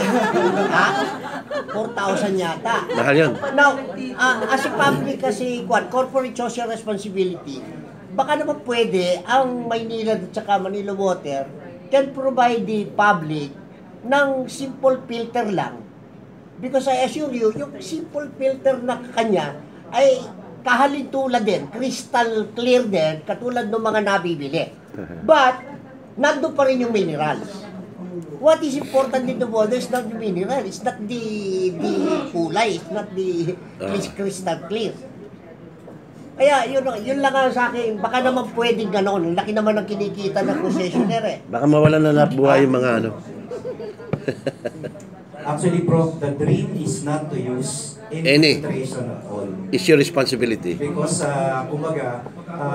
4,000 yata. Mahal yun. Now, as a public kasi, corporate social responsibility, baka naman pwede ang Maynila at saka Manila Water can provide the public ng simple filter lang. Because I assure you, yung simple filter na kanya ay kahalintulad din, crystal clear din, katulad ng mga nabibili. But, nandun pa rin yung minerals. What is important in the water is not the mineral, it's not the kulay, it's not the crystal clear. Kaya yun lang ang sa akin, baka naman pwedeng gano'n, laki naman ang kinikita ng concessionaire Baka mawalan na buhay yung mga ano. Actually, Prof, the dream is not to use any filtration at all. It's your responsibility. Because, kumbaga,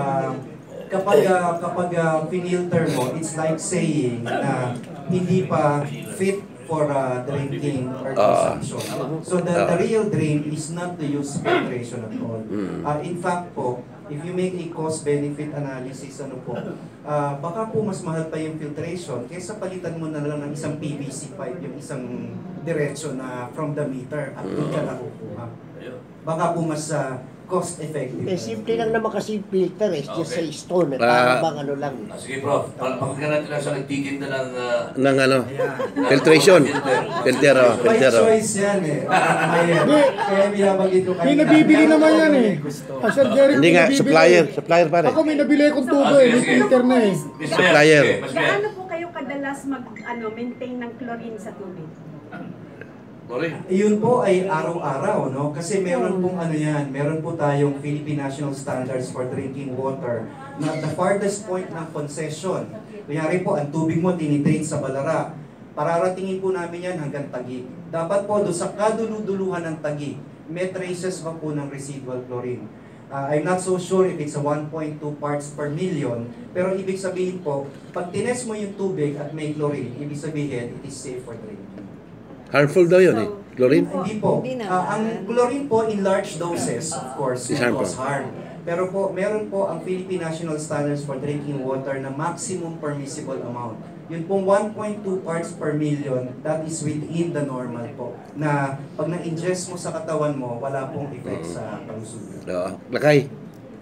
kapag pinilter mo, it's like saying na hindi pa fit for drinking or consumption. So the real dream is not to use filtration at all. In fact po, if you make a cost-benefit analysis, baka po mas mahal pa yung filtration kaysa palitan mo na lang ng isang PVC pipe, yung isang diretso na from the meter at doon ka nakukuha. Baka po mas cost-effective. Simple lang naman kasi yung filter, just a stone. Parang ano lang. Sige, Prof. Pakinggan natin na siya nagtitinda ng filtration. Filter. By choice yan Kaya binabagit ko kayo. May nabibili naman yan Sir Jeric, hindi nga, supplier pare. Ako may nabili akong tubo may filter na Supplier. Gaano po kayo kadalas maintain ng chlorine sa tubig? Yun po ay araw-araw, no? Kasi meron pong meron po tayong Philippine National Standards for Drinking Water na the farthest point ng concession. Kunyari po, ang tubig mo tinitrade sa Balara. Pararatingin po namin yan hanggang Taguig. Dapat po doon sa kaduluduluhan ng Taguig, may traces ba po ng residual chlorine. I'm not so sure if it's a 1.2 parts per million, pero ibig sabihin po, pag tines mo yung tubig at may chlorine, ibig sabihin, it is safe for drinking. Harmful daw yun Chlorine? Hindi po. Ang chlorine po in large doses, of course, will cause harm. Pero po, meron po ang Philippine National Standards for Drinking Water na maximum permissible amount. Yun pong 1.2 parts per million, that is within the normal po. Na pag na-ingest mo sa katawan mo, wala pong effect sa palusog. Lakay.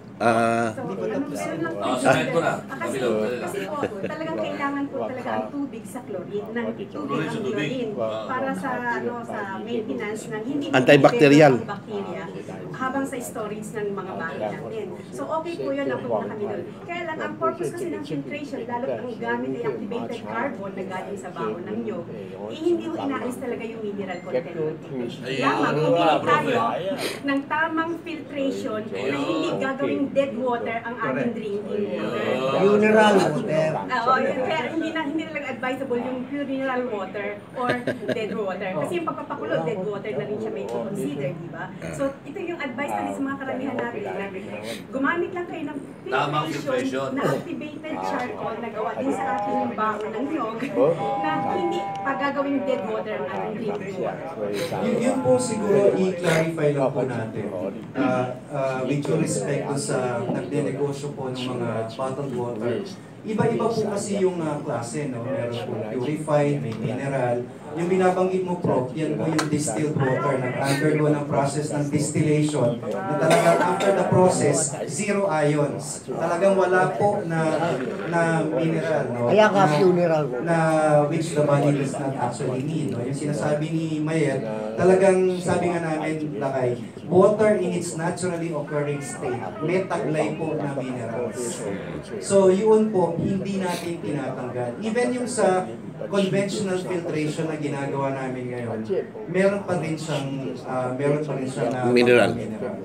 Sanayin ko na. Kasi po, talagang kailangan po talaga ang tubig sa chlorine, ng tubig ang chlorine para sa maintenance ng hindi antibacterial ang bacteria habang sa storage ng mga bahay natin. So okay po yun, napunta kami doon. Kaya lang, ang purpose kasi ng filtration, lalo ang gamit ay activated carbon na galing sa baho ng nyog, hindi mo inaalis talaga yung mineral content ng tubig. Lamang, pumili tayo ng tamang filtration na hindi gagawing dead water ang ating drinking water. Mineral water. Kaya hindi na advisable yung pure mineral water or dead water. Kasi yung pagpapakulo, dead water na rin siya may consider, di ba? So ito yung advice natin sa mga karamihan natin na gumamit lang kayo ng filtration na activated charcoal na gawa din sa ating baho ng nyog na hindi pagagawing dead water ang ating drinking water. Yun po siguro i-clarify lang po natin. With due respect sa nagdenegosyo po ng mga bottled water. Iba-iba po kasi yung klase, no? Meron po purified, may mineral. Yung binabanggit mo, Prof, yan po yung distilled water. Nag-undergo ng process ng distillation na talagang after the process, zero ions. Talagang wala po na mineral, no? Kaya ka funeral water. Na which the body does not actually need, no? Yung sinasabi ni Mayer, talagang sabi nga namin, Lakay, water in its naturally occurring state, may taglay po na minerals. So yun po, hindi natin tinatanggal. Even yung sa conventional filtration na ginagawa namin ngayon, meron pa rin siyang na mineral.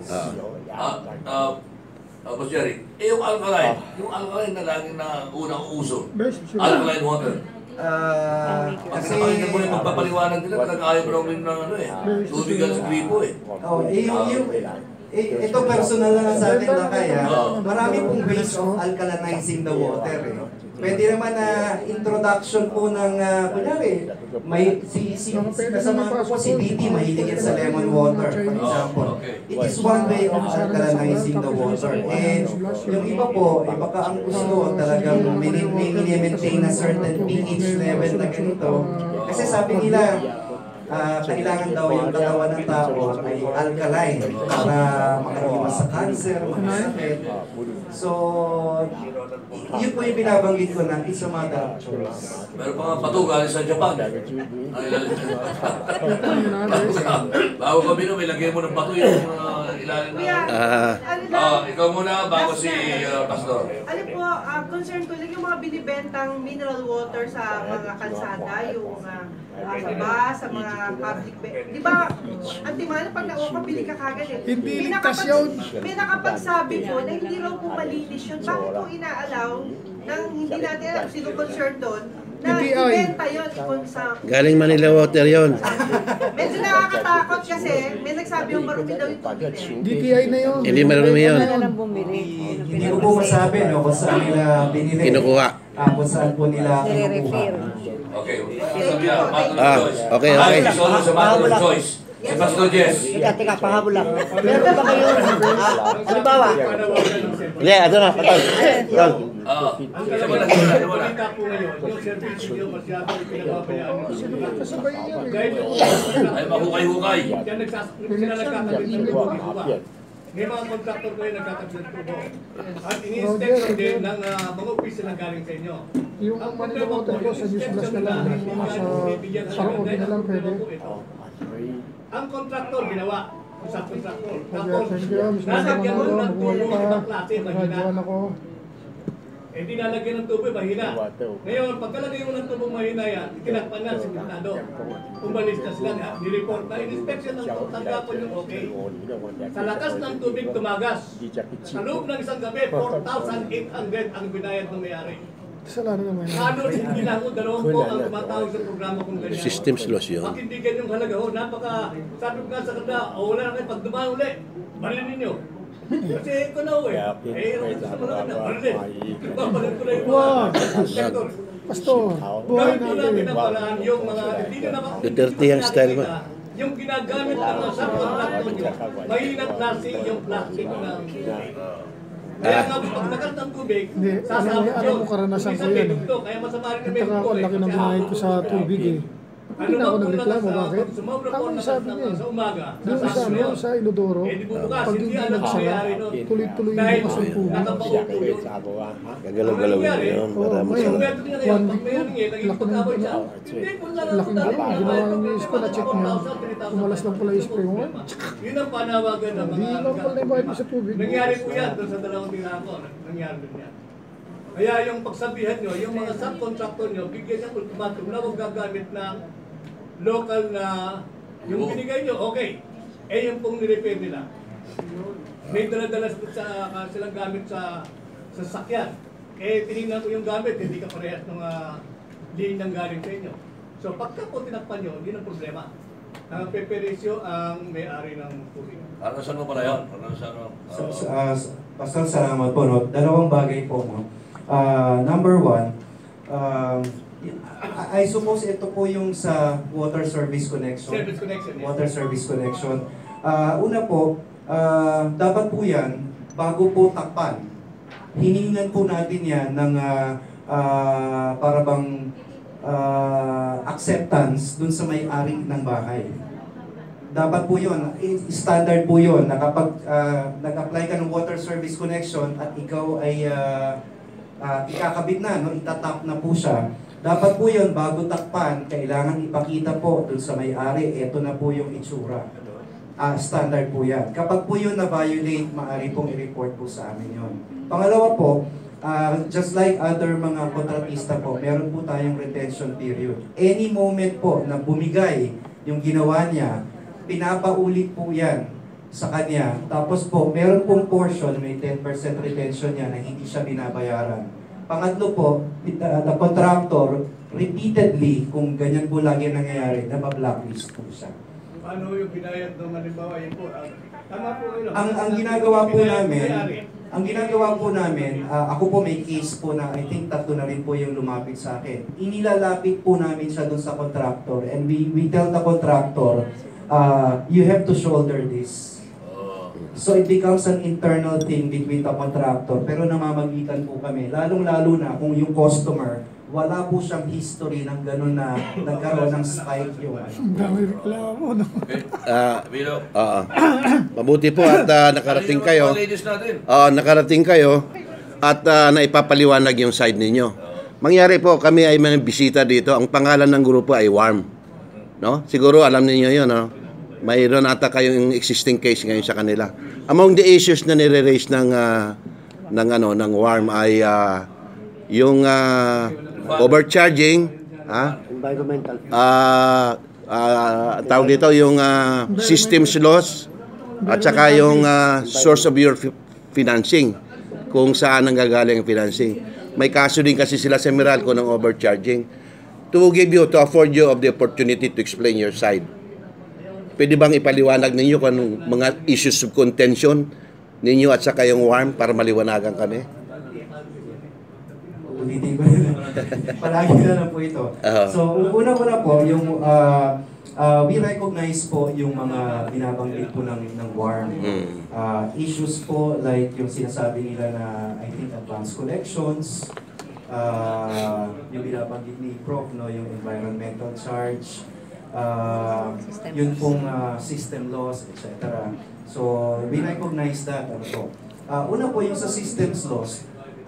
Boss Jeric, yung alkaline na laging na unang uso, alkaline water. Kasi mo yung magpapaliwanag nila, talaga ayaw mo rin ng tubigan sa gripo ito personal na sa atin na kaya, marami pong ways of alkalinizing the water. Pwede naman na introduction po ng, kunyari, may kasama ko po si Dittie, mahilig yan sa lemon water, for example. It is one way of alkalinizing the water. And yung iba po, baka ang gusto talagang maintain na certain pH level na ganito. Kasi sabi nila, kailangan daw yung katawan ng tao ay alkaline para makaiwas sa cancer, mga sakit. So, yun po yung binabanggit ko na it's a matter of choice. Meron pa nga pato galing sa Japan. Bago kami may lagay mo ng pato yung ilalim na. Ikaw muna bago si Pastor. Alam po, concern ko lang yung mga binibentang mineral water sa mga kalsada, yung iba sa mga public, di ba, antimano pag pabili ka kagad Hindi ligtas yun. May nakapagsabi po na hindi raw po malinis yun. Bakit po inaalaw nang hindi natin alam sino concern doon na ibenta yun sa... Galing Manila Water yun. Medyo nakakatakot kasi may nagsabi yung marumi daw yung tubig DTI na yun. Hindi marumi yun. Hindi ko po masabi kung saan nila binili. Kinukuha. Kung saan po nila kinukuha. Okay. Okay. Pahabol choice. Si Pastor Jess. Teka, pahabol lang. Meron ba kayo, halimbawa? Hindi, ito na, patol. Ay, mahukay-hukay. May mga contractor kayo nagkakabit tubo. At ini-inspection din ng mga opisina na galing sa inyo. Yung Manila Water ko sa News Plus na lang, sa Parobi na lang pwede. Ang contractor ginawa, sa contractor. Tapos, nalagyan mo ng tubo ng ibang klase, mahina. Eh, dinalagyan ng tubo, mahina. Ngayon, pagkalagay mo ng tubo mahina yan, itinakpan na si Pintado. Umalis na sila, nireport na, in-inspection ng tanggapon yung okay. Sa lakas ng tubig tumagas. Sa loob ng isang gabi, 4,800 ang binayad ng may-ari. Kasalanan naman. Ano rin ginako, dalawang po ang tumatawag sa programa kong ganyan. Systems loss yun. Makindigan yung halaga ho, sabi ko nga sa kanda, wala na kayo, pag dumaan uli, marilin ninyo. Kasi ko na ho babalin ko na yung mga sectors. Pastor, buhay natin ang paraan yung mga, hindi nyo Duterte yung style mo. yung ginagamit ng mga subcontractor nyo, mahinang klase yung plastic ng kaya nga pag nakat ng tubig, sasabot yun. Alam mo karanasan ko yan. Kaya masama rin kami Nagtaka ako, ang laki ng binayad ko sa tubig eh. Hindi na ako nagreklamo, bakit? Tama yung sabi niya eh. Doon sa Inodoro, pag hindi nagsara, tuloy-tuloy yung bukas ang tubig. Gagalaw-galaw yun. Oo, ngayon, 1 week po, laking galaw. Ginawa ng news ko, na-check niya. Tumalas lang pala yung spray mo. Yun ang panawagan ng mga... Hindi lang pala yung bayad sa tubig. Nangyari po yan doon sa dalawang tinako. Nangyari din yan. Kaya yung pagsabihan nyo, yung mga subcontractor nyo, bigyan ng ultimatum na huwag gagamit ng local na yung binigay nyo, okay. Yung pong nirepair nila. May dala-dalas silang gamit sa sasakyan. Tinignan ko yung gamit, hindi ka parehas ng linyang galing sa inyo. So pagka po tinakpan nyo, hindi na problema. Peperesyo ang may-ari ng tubig. Ano saan mo pala yun? Pastor, salamat po. No? Dalawang bagay po. No? Number one, I suppose ito po yung sa water service connection. Service connection, yes. Water service connection. Una po, dapat po yan, bago po takpan, hiningan po natin yan ng para bang acceptance dun sa may-ari ng bahay. Dapat po yun, standard po yun, na kapag nag-apply ka ng water service connection at ikaw ay ikakabit na, no, itatap na po siya, dapat po yun, bago takpan, kailangan ipakita po dun sa may-ari, eto na po yung itsura. Standard po yan. Kapag po yun na-violate, maaari pong i-report po sa amin yun. Pangalawa po, just like other mga kontratista po, meron po tayong retention period. Any moment po na bumigay yung ginawa niya, pinapaulit po yan sa kanya. Tapos po, meron pong portion, may 10% retention niya na hindi siya binabayaran. Pangatlo po, the contractor, repeatedly, kung ganyan po lagi nangyayari, na ma-blacklist po siya. Paano yung binayad ng halimbawa yun po? Tama po yun. Ang ginagawa po namin, ako po may case po na I think 3 na rin po yung lumapit sa akin. Inilalapit po namin siya doon sa contractor and we tell the contractor, you have to shoulder this. So it becomes an internal thing between the contractor, pero namamagitan po kami, lalong-lalo na kung yung customer, wala po siyang history ng gano'n na nagkaroon ng spike yung Ang dami reklamo, no? Mabuti po at nakarating kayo. Nakarating kayo at naipapaliwanag yung side ninyo. Mangyari po, kami ay may bisita dito. Ang pangalan ng grupo ay WARM. No? Siguro alam niyo yun, no? Mayroon ata kayong existing case ngayon sa kanila. Among the issues na nire-raise ng WARM ay yung overcharging, environmental, tawag dito yung systems loss at saka yung source of your financing, kung saan ang gagaling ang financing. May kaso din kasi sila sa Meralco ng overcharging. To afford you of the opportunity to explain your side. Pwede bang ipaliwanag ninyo kung anong mga issues of contention ninyo at saka yung WARM para maliwanagan kami? Ulitin ko na. Palagi na lang po ito. So, una-una po, yung we recognize po yung mga binabanggit po ng WARM. Issues po like yung sinasabi nila na I think advanced collections, yung binabanggit ni Prof, no, yung environmental charge, yun pong system loss, etc. So, we recognize that. Una po yung sa systems loss,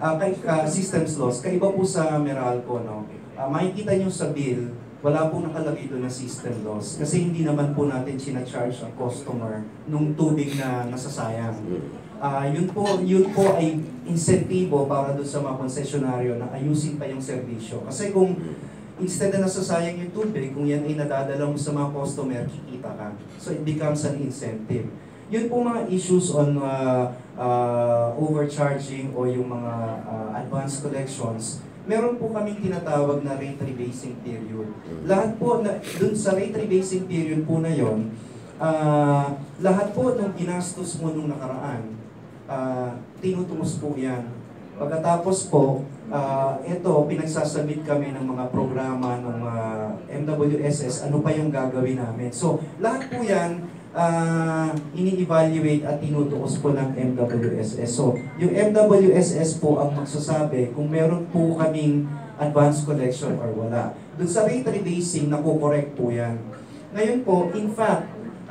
kaiba po sa Meralco, no? Makikita nyo sa bill, wala po nakalagay doon na system loss. Kasi hindi naman po natin sinacharge ang customer nung tubig na nasasayang. Yun po ay insentibo para doon sa mga konsesyonaryo na ayusin pa yung serbisyo. Kasi kung instead na nasasayang yung tubig, kung yan ay nadadala mo sa mga customer, kikita ka. So it becomes an incentive. Yun po mga issues on overcharging o yung mga advanced collections, meron po kaming tinatawag na rate rebasing period. Lahat po, dun sa rate rebasing period po na yon, lahat po ng ginastos mo nung nakaraan, tinutumos po yan. Pagkatapos po, ito, pinagsasabit kami ng mga programa ng MWSS, ano pa yung gagawin namin. So, lahat po yan, ini-evaluate at tinutukos po ng MWSS. So, yung MWSS po ang magsasabi kung meron po kaming advance collection or wala. Doon sa rate rebasing, nakukorek po yan. Ngayon po, in fact,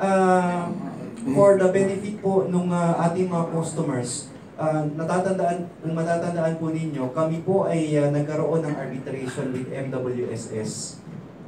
for the benefit po ng ating mga customers, matatandaan po ninyo, kami po ay nagkaroon ng arbitration with MWSS.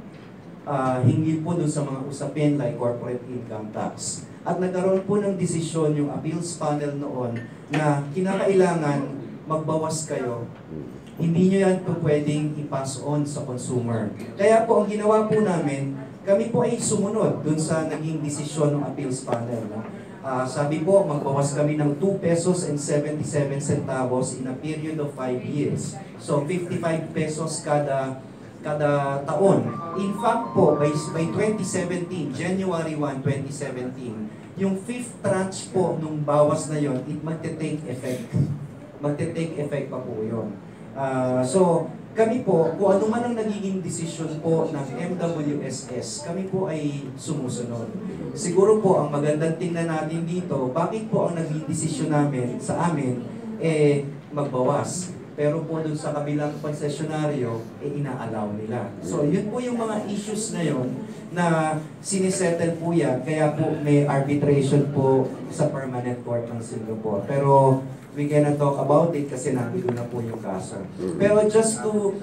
Hinggil po dun sa mga usapin like corporate income tax. At nagkaroon po ng desisyon yung appeals panel noon na kinakailangan magbawas kayo. Hindi nyo yan po pwedeng i-pass on sa consumer. Kaya po ang ginawa po namin, kami po ay sumunod dun sa naging desisyon ng appeals panel. No? Sabi po, magbawas kami ng 2 pesos and 77 centavos in a period of 5 years. So 55 pesos kada taon. In fact po, by 2017, January 1, 2017, yung 5th tranche po nung bawas na yon, it magte-take effect. Magte-take effect pa po yun. So, kami po, kung ano man ang nagiging desisyon po ng MWSS, kami po ay sumusunod. Siguro po, ang magandang tingnan natin dito, bakit po ang naging desisyon namin sa amin, magbawas. Pero po dun sa kabilang konsesyonaryo, ina-allow nila. So, yun po yung mga issues na yun na sinisettle po yan. Kaya po may arbitration po sa permanent court ng Singapore. Pero we cannot talk about it kasi nandito na po yung kaso. Pero just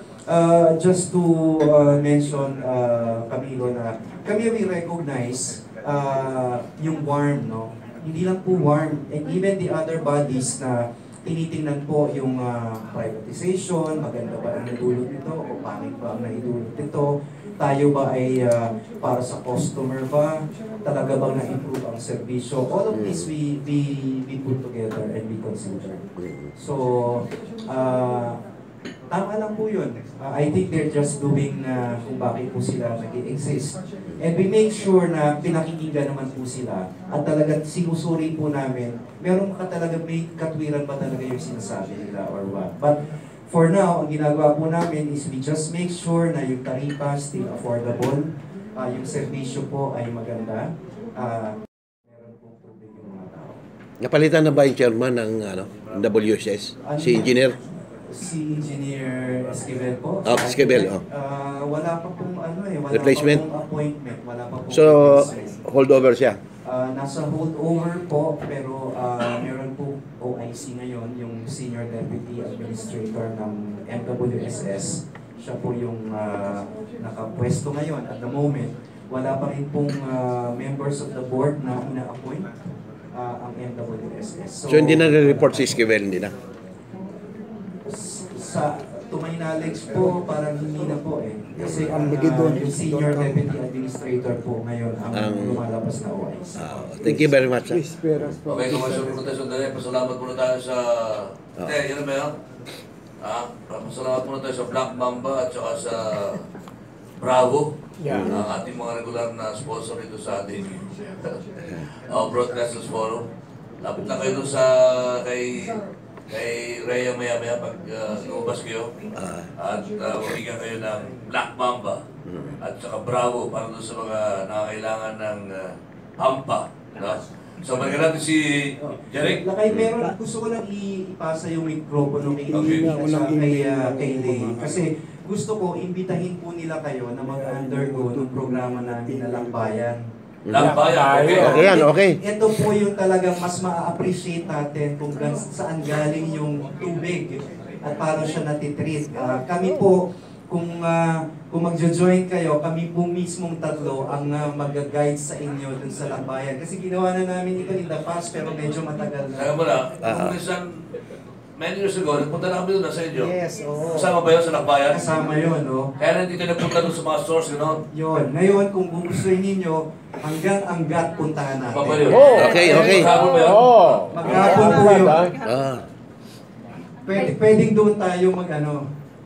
to mention, Camilo, na kami we recognize yung WARM, no? Hindi lang po WARM, and even the other bodies na tinitingnan po yung privatization, maganda ba ang naidulot nito, o pangit ba ang naidulot nito, tayo ba ay para sa customer ba, talaga bang na-improve ang serbisyo. All of this we put together and we consider. So, tama lang po yun. I think they're just doing kung bakit po sila nag-exist. And we make sure na pinakikinggan naman po sila at talagang sinusuri po namin, meron ka talaga, may katwiran ba talaga yung sinasabi nila or what. But for now, ang ginagawa po namin is we just make sure na yung taripa still affordable, yung serbisyo po ay maganda, meron po tubig yung mga tao. Napalitan na ba yung chairman ng WSS? Si Engineer? Si Engineer Esquivel po. Esquivel, wala pa pong wala replacement? pa pong appointment. Wala pa pong so, holdover siya? Nasa holdover po, pero meron po OIC ngayon, yung Senior Deputy Administrator ng MWSS. Siya po yung nakapwesto ngayon at the moment. Wala pa rin pong members of the board na ina-appoint ang MWSS. So hindi na report si Esquivel, hindi na? To my knowledge po, parang hindi na po Kasi yung Senior Deputy Administrator po ngayon ang lumalabas na OIC. Thank you very much. Okay, kumasyon po tayo sandali. Pasalamat muna tayo sa... yun na ba yun? Pasalamat muna tayo sa Black Mamba at saka sa Bravo. Ang ating mga regular na sponsor ito sa ating Broadcasters Forum. Lapit na kayo doon sa kay Leah maya-maya pag lumabas kayo at umigyan kayo ng Black Mamba at saka Bravo para doon sa mga nakakailangan ng hampa. No? So, maganda natin si Jeric. Lakay, meron, gusto ko lang ipasa yung microphone kay Leah kasi gusto ko, imbitahin po nila kayo na mag-undergo ng programa natin na Langbayan. Langbayan, okay yan, okay. Ito po yung talagang mas ma-appreciate natin kung saan galing yung tubig at paano siya natitreat. Kami po, kung magjo-join kayo, kami po mismong tatlo ang mag-guide sa inyo dun sa Langbayan. Kasi ginawa na namin ito in the past pero medyo matagal na. Saka mo na, many years ago, nagpunta na kami doon sa inyo. Yes, oo. Kasama ba yun sa Langbayan? Kasama yun, no? Kaya nandito nagpunta doon sa mga stores, gano'n? Yun. Ngayon, kung gugustuhin ninyo, hanggat puntahan natin. Okay. Maghapon ba yun? Maghapon po yun. Pwedeng doon tayo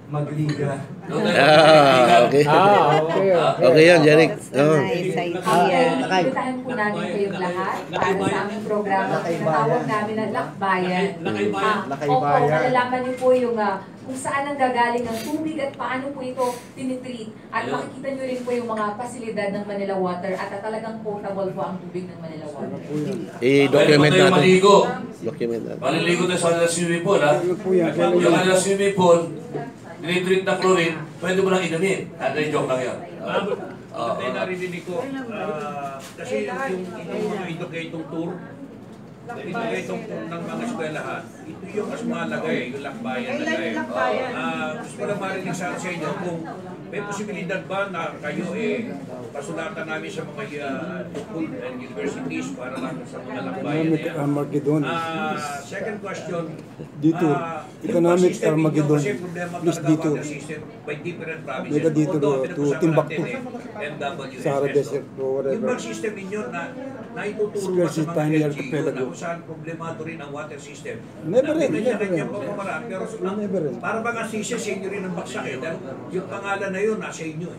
magliga. Okay. Okay yan, Jeric. Nice idea. Imbitahan po namin kayong lahat para sa aming programa. Tinatawag namin na Lakbayan. Opo, malalaman niyo po yung kung saan ang gagaling ng tubig at paano po ito tinitreat. At makikita niyo rin po yung mga pasilidad ng Manila Water at talagang potable po ang tubig ng Manila Water. I-document natin. Maligo. Document natin. Maliligo tayo sa kanila swimming pool, ha? Yung kanila swimming pool, dinitreat na chlorine, pwede mo lang inumin. Joke lang yan. Kaya narinig ko, kasi yung mga educator tour, educator tour ng mga eskwelahan, ito yung mas malagay, yung lakbayan na gaya. Gusto ko lang marinig sa inyo kung may posibilidad ba na kayo pasulatan namin sa mga school and universities para lang sa mga lakbayan na yan. Second question, dito, economics Armageddon, please dito. By different provinces. Mega dito to Timbuktu, Sahara Desert or whatever. Yung bang system ninyo na naituturo ba sa mga LGU na kung saan problemado rin ang water system? Never rin. Pero para bang asisya sa inyo rin ang baksak dahil yung pangalan na yun nasa inyo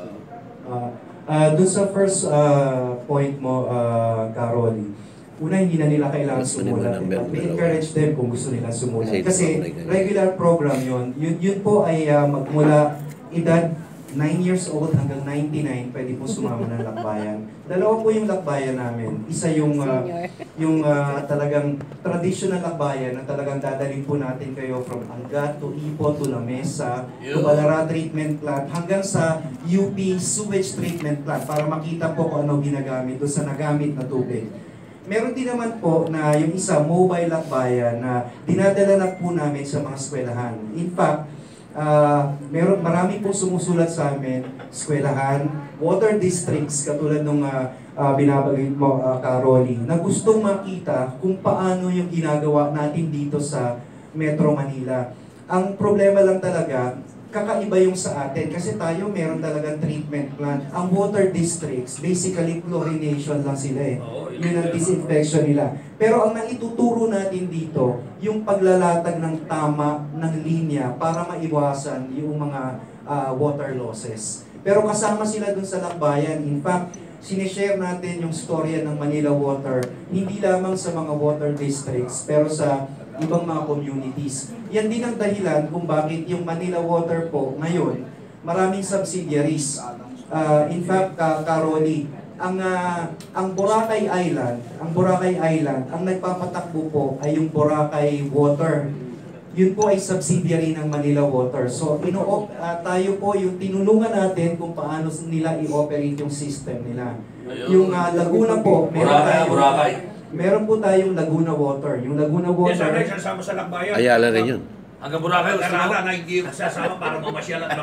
Doon sa first point mo, Caroli, una, hindi na nila kailangan sumulat. We encourage them kung gusto nila sumulat. Kasi regular program yun po ay magmula edad 9 years old hanggang 99, pwede po sumama ng lakbayan. Dalawa po yung lakbayan namin. Isa yung talagang traditional lakbayan na talagang dadalhin po natin kayo from Angat to Ipo to Lamesa to Balara Treatment Plant hanggang sa UP Sewage Treatment Plant para makita po kung ano ginagamit doon sa nagamit na tubig. Meron din naman po na yung isa, mobile lakbayan na dinadala na po namin sa mga eskwelahan. In fact, marami pong sumusulat sa amin, eskwelahan, water districts, katulad nung binabagay mo, Caroli, na gustong makita kung paano yung ginagawa natin dito sa Metro Manila. Ang problema lang talaga, kakaiba yung sa atin kasi tayo meron talagang treatment plant. Ang water districts, basically chlorination lang sila Yun ang disinfection nila. Pero ang naituturo natin dito, yung paglalatag ng tama ng linya para maiwasan yung mga water losses. Pero kasama sila dun sa lakbayan. In fact, sinishare natin yung storya ng Manila Water, hindi lamang sa mga water districts, pero sa ibang mga communities. Yan din ang dahilan kung bakit yung Manila Water po ngayon, maraming subsidiaries. In fact, Caroli, ang Boracay Island, ang nagpapatakbo po ay yung Boracay Water. Yun po ay subsidiary ng Manila Water. So, tayo po yung tinulungan natin kung paano nila i-operate yung system nila. Yung Laguna po, meron po tayong Laguna Water. Yung Laguna Water... Yes, sasama sa lakbayan. Ayala rin yun. Hanggang Boracay, Karala na hindi sasama para mamasyal at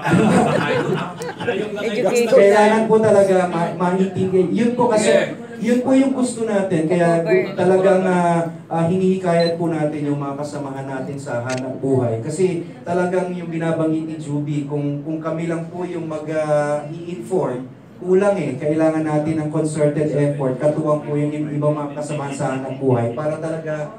kailangan po talaga maintindihan. Yun po kasi, yun po yung gusto natin. Kaya talagang hinihikayat po natin yung mga kasamahan natin sa hanap buhay. Kasi talagang yung binabanggit ni Juby, kung kami lang po yung mag-i-inform, kulang kailangan natin ng concerted effort, katuwang po yung ibang mga kasamahan sa hanap buhay para talaga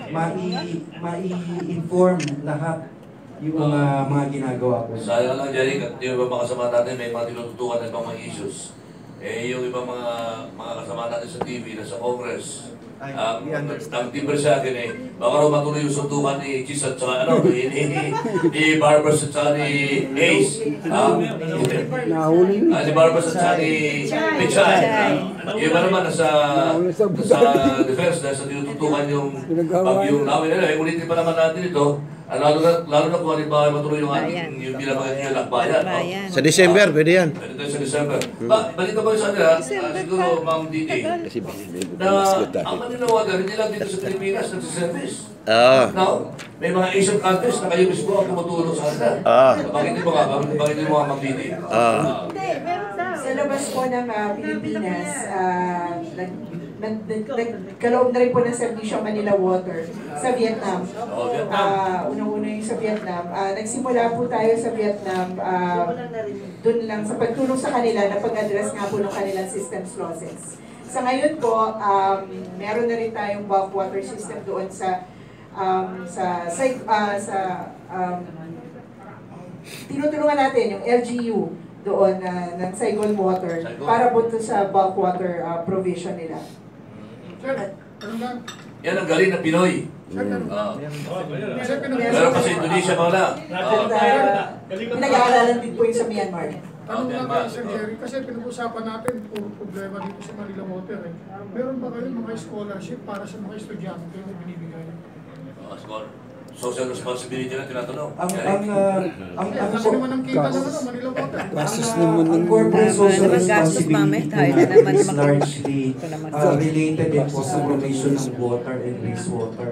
mai-inform lahat yung mga ginagawa ko. Sayang lang, Jeric, at yung ibang mga kasama natin may mga tinututukan ng ibang mga issues. Yung ibang mga kasama natin sa TV na sa Congress, ang timbre sa akin baka raw matuloy yung suntukan ni Chis at saka ni Barbers at saka ni Ace. Ni Barbers at saka ni Chay. Yung iba naman sa defense dahil sa tinututukan yung bagyong namin. Ulitin pa naman natin ito. Lalo na kung halimbawa matuloy yung ating yung binabagay yung lakbayan. Sa December, pwede yan. Pwede tayo sa December. Balita ba yung sa kanila? Siguro, Ma'am Dittie, na ang Manila Water, hindi lang dito sa Pilipinas nagsiservice. Now, may mga Asian countries na kayo mismo ang tumutulong sa kanila. Bakit mo nga, Ma'am Dittie? Sa labas po ng Pilipinas, nagkaloob na rin po ng serbisyo Manila Water sa Vietnam. Unang-una yung sa Vietnam. Nagsimula po tayo sa Vietnam dun lang sa pagtulong sa kanila na pag-address nga po ng kanilang systems losses. Sa ngayon po, meron na rin tayong bulk water system doon sa tinutulungan natin yung LGU doon ng Saigon Water para po sa bulk water provision nila. Yan ang galing na Pinoy. Pero kasi Indonesia mga na. Pinag-aaralan din po yung sa Myanmar. Tanong lang kayo, Sir Jeric, kasi pinag-usapan natin puro problema dito sa Manila Water. Meron ba kayong mga scholarship para sa mga estudyante na binibigay? Social responsibility na tinatanong. Kasi naman ang kita ng Manila Water. Ang corporate social responsibility po natin is largely related din po sa provision ng water and wastewater.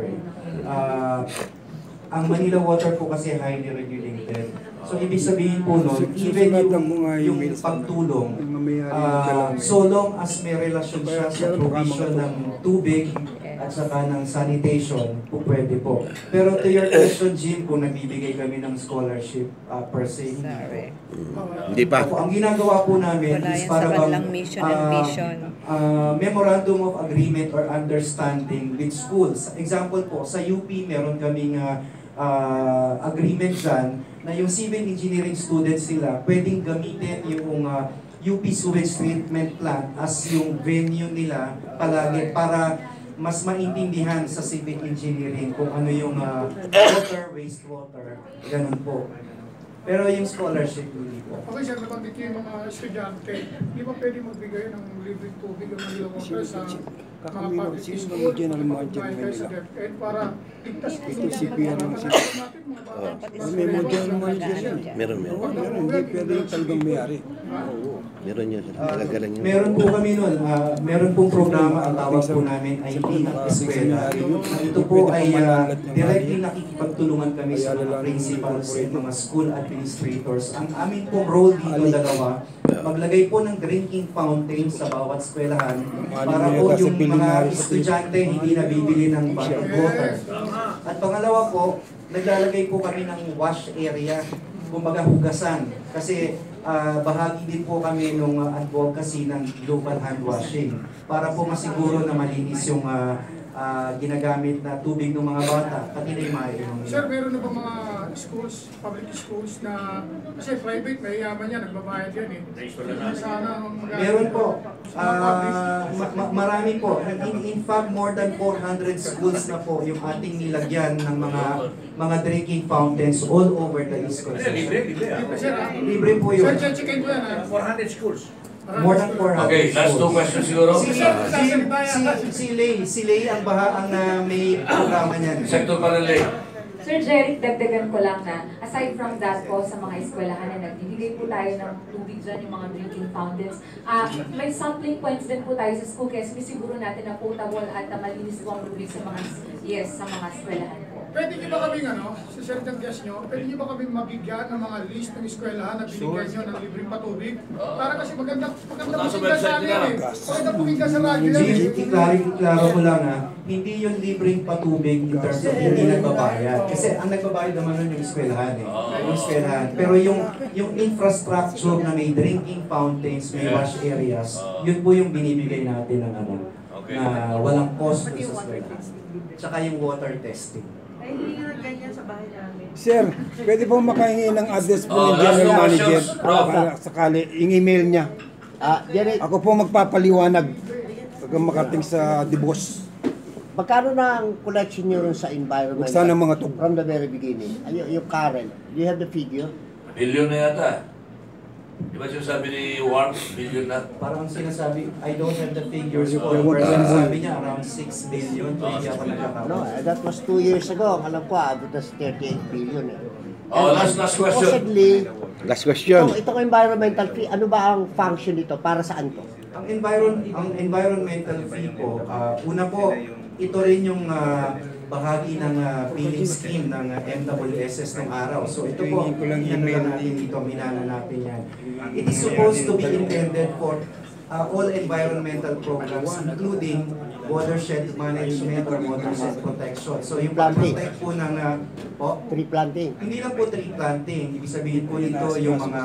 Ang Manila Water po kasi highly regulated. So ibig sabihin po nun, even yung pagtulong, so long as may relasyon siya sa provision ng tubig at saka ng sanitation, po pwede po. Pero to your question, Jim, kung nagbibigay kami ng scholarship per se, hindi pa. Ang ginagawa po namin is para bang memorandum of agreement or understanding with schools. Example po, sa UP meron kaming agreement dyan na yung civil engineering students nila pwedeng gamitin yung UP sewage treatment plant as yung venue nila palagi para mas maintindihan sa civil engineering kung ano yung water, wastewater, ganun po. Pero yung scholarship, hindi po. Okay, sir, nabanggit yung mga estudyante, di ba pwede magbigay ng libreng tubig o Manila Water sa mga public school sa DepEd para ligtas ito si Pia ng may model naman dyan. Meron. Hindi pwede yung talagang may-ari. Meron yun. Galang yun. Meron po kami nun. Meron pong programa, ang tawag po namin ay Ingat Eskwela. Ito po ay directly nakikipagtulungan kami sa mga principals at mga school administrators. Ang amin pong role dito dalawa, maglagay po ng drinking fountain sa bawat eskwelahan para po yung mga estudyante hindi na bibili ng bottled water. At pangalawa po, naglalagay po kami ng wash area, kumbaga hugasan. Kasi bahagi din po kami ng advocacy ng global hand washing para po masiguro na malinis yung ginagamit na tubig ng mga bata, pati na yung maiinom nila. Sir, meron na ba mga schools, public schools na, kasi private, may yaman yan, nagbabayad yan eh. Meron po. Marami po. In fact, more than 400 schools na po yung ating nilagyan ng mga drinking fountains all over the East Coast. Libre po yun. Sir, checkin ko yan 400 schools. More than 400 Okay, last two questions siguro. Si Leah ang may programa niyan. Sector para Leah. Sir Jeric, dagdagan ko lang na aside from that po sa mga eskwelahan na nagbibigay po tayo ng tubig dyan, yung mga drinking fountains, may sampling points din po tayo sa school kaya sinisiguro natin na potable at malinis po ang tubig sa mga eskwelahan po. Pwede niyo ba kaming sa certain guest nyo, pwede niyo ba kaming mabigyan ng mga list ng eskwelahan na binigyan nyo ng libreng patubig? Para kasi maganda pakinggan sa amin eh. Maganda pakinggan sa radyo yan eh. Iklaro ko lang hindi yung libreng patubig in terms of hindi nagbabayad. Kasi ang nagbabayad naman nun yung eskwelahan eh. Yung eskwelahan. Pero yung infrastructure na may drinking fountains, may wash areas, yun po yung binibigay natin ng na walang cost sa eskwelahan. Tsaka yung water testing. Ay, hindi nga ganyan sa bahay namin. Sir, pwede po makahingi ng address po ng general manager para sakali, yung email niya. Ako po magpapaliwanag pag makarating sa dibos. Magkano na ang collection nyo rin sa environment? Buksan ng mga tubig. From the very beginning. Yung current. Do you have the figure? Billion na yata. Di ba sinasabi ni Warm, billion na? Parang sinasabi, I don't have the figures po. Pero sinasabi niya around 6 billion. Hindi ako nagkakapos. No, that was 2 years ago. Ang alam ko, that's 38 billion eh. Last question. Possibly, last question. Itong environmental fee, ano ba ang function nito? Para saan to? Ang environmental fee po, una po, ito rin yung bahagi ng billing scheme ng MWSS ng araw. So ito po, hinanay natin dito, minana natin yan. It is supposed to be intended for all environmental programs, including watershed management or watershed protection. So yung pag-protect po ng tree planting. Hindi lang po tree planting. Ibig sabihin po nito yung mga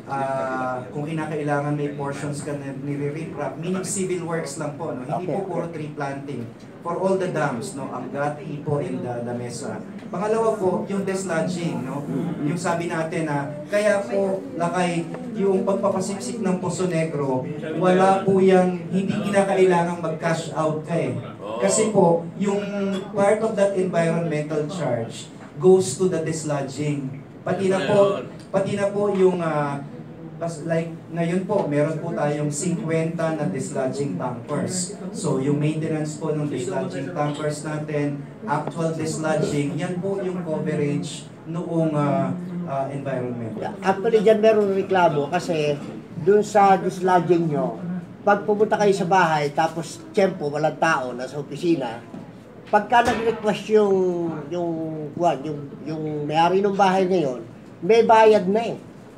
kung kinakailangan may portions ka na nire-riprap, meaning civil works lang po, no? Hindi po puro tree planting. For all the dams, no? Angat, Ipo, and La Mesa. Pangalawa po, yung dislodging, no? Yung sabi natin na, kaya po, Lakay, yung pagpapasiksik ng Poso Negro, wala po yung, hindi kinakailangan mag-cash out ka eh. Kasi po, yung part of that environmental charge goes to the dislodging. Pati na po yung like ngayon po, meron po tayong 50 na dislodging tankers. So yung maintenance po ng dislodging tankers natin, actual dislodging, yan po yung coverage noong environment. Actually dyan meron reklamo kasi dun sa dislodging nyo, pag pumunta kayo sa bahay tapos tiyempo walang tao nasa opisina, pagka nag-request yung may-ari ng bahay ngayon, may bayad na eh.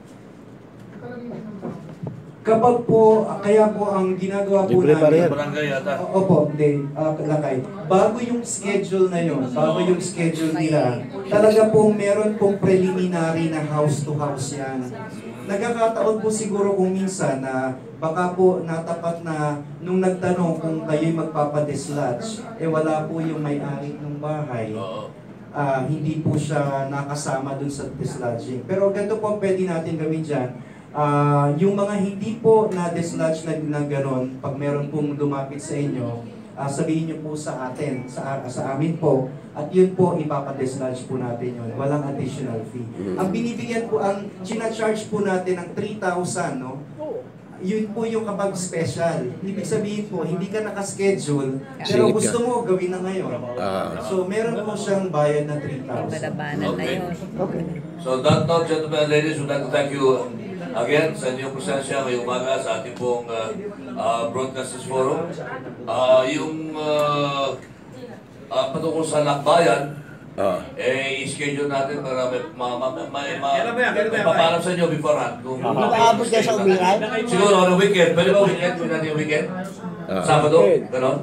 Kapag po, kaya po ang ginagawa po namin, opo, Lakay, bago yung schedule na yun, bago yung schedule nila, talaga pong meron pong preliminary na house-to-house yan. Nagkakataon po siguro kung minsan na baka po natapat na nung nagtanong kung kayo'y magpapadislodge, wala po yung may-ari ng bahay. Hindi po siya nakasama dun sa dislodging. Pero ganito po ang pwede natin gawin dyan. Yung mga hindi po na-dislodge na gano'n, pag meron pong lumapit sa inyo, sabihin nyo po sa atin, sa amin po, at yun po ipapadislodge po natin yun. Walang additional fee. Ang binibigyan po, ang charge po natin ng 3,000, no? Yun po yung kapag special. Ibig sabihin po, hindi ka nakaschedule, pero gusto mo gawin na ngayon. So meron po siyang bayad na 3,000. Okay. So that note, gentlemen and ladies, we'd like to thank you again sa inyong presensya ngayong umaga sa ating pong Broadcasters Forum. Yung patungkol sa lakbayan, i-schedule natin para may papalam sa inyo beforehand. Kung Nakaabot kayo sa umiray? siguro on a weekend. Pwede ba weekend? Pwede natin yung weekend? Sabado? Ganon?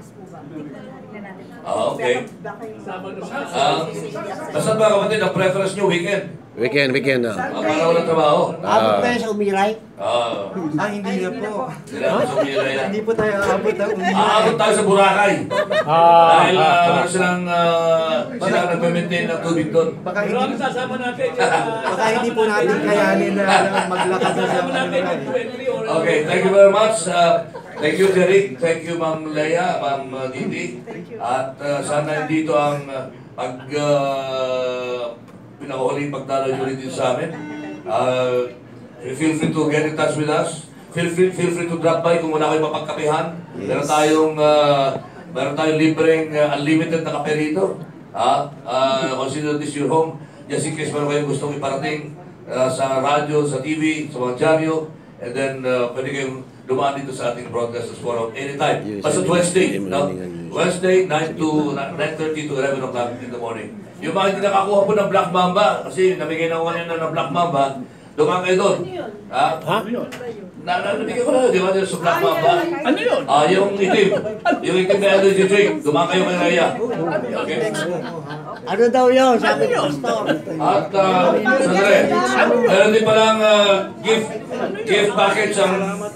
Okay. Basta ba kapatid, ang preference nyo weekend? Weekend. Para walang trabaho. Abot kayo sa umiray? Hindi na po. Hindi po tayo aabot ng umiray. Aabot tayo sa Boracay. Dahil silang nagme-maintain ng tubig doon. Baka hindi po natin kayanin na maglakad sa Boracay. Okay, thank you very much. Thank you, Jeric. Thank you, Ma'am Leah, Ma'am Dittie. At sana dito ang pinakahuling pagdalo nyo rin dito sa amin. Feel free to get in touch with us. Feel free to drop by kung wala kayo mapagkapihan. Meron tayong libreng unlimited na kape rito. Consider this your home. Just in case meron kayong gustong iparating sa radyo, sa TV, sa mga dyaryo. And then pwede kayong dumaan dito sa ating Broadcasters Forum anytime. Basta Wednesday, no? Wednesday, 9 to 9:30 to 11 o'clock in the morning. Yung mga hindi nakakuha po ng Black Mamba, kasi namigay na ko kanina ng Black Mamba, dumaan kayo doon. Nabigyan ko na, di ba, sa Black Mamba? Ano yun? Yung itim. Yung itim na energy drink, dumaan kayo kay Leah. Okay? Ano daw yun? Sabi ni Pastor. At, sandali, meron din palang gift package ang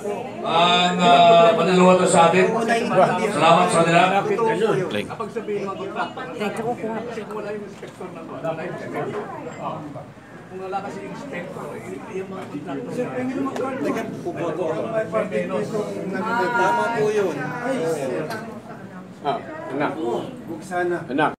Manila Water sa atin. Salamat sa nila. Kapag sabihin mo, kasi wala yung inspector na ba? Kung wala kasi inspector, yung mga contractor. Sir, hindi naman Tama po yun. Anak.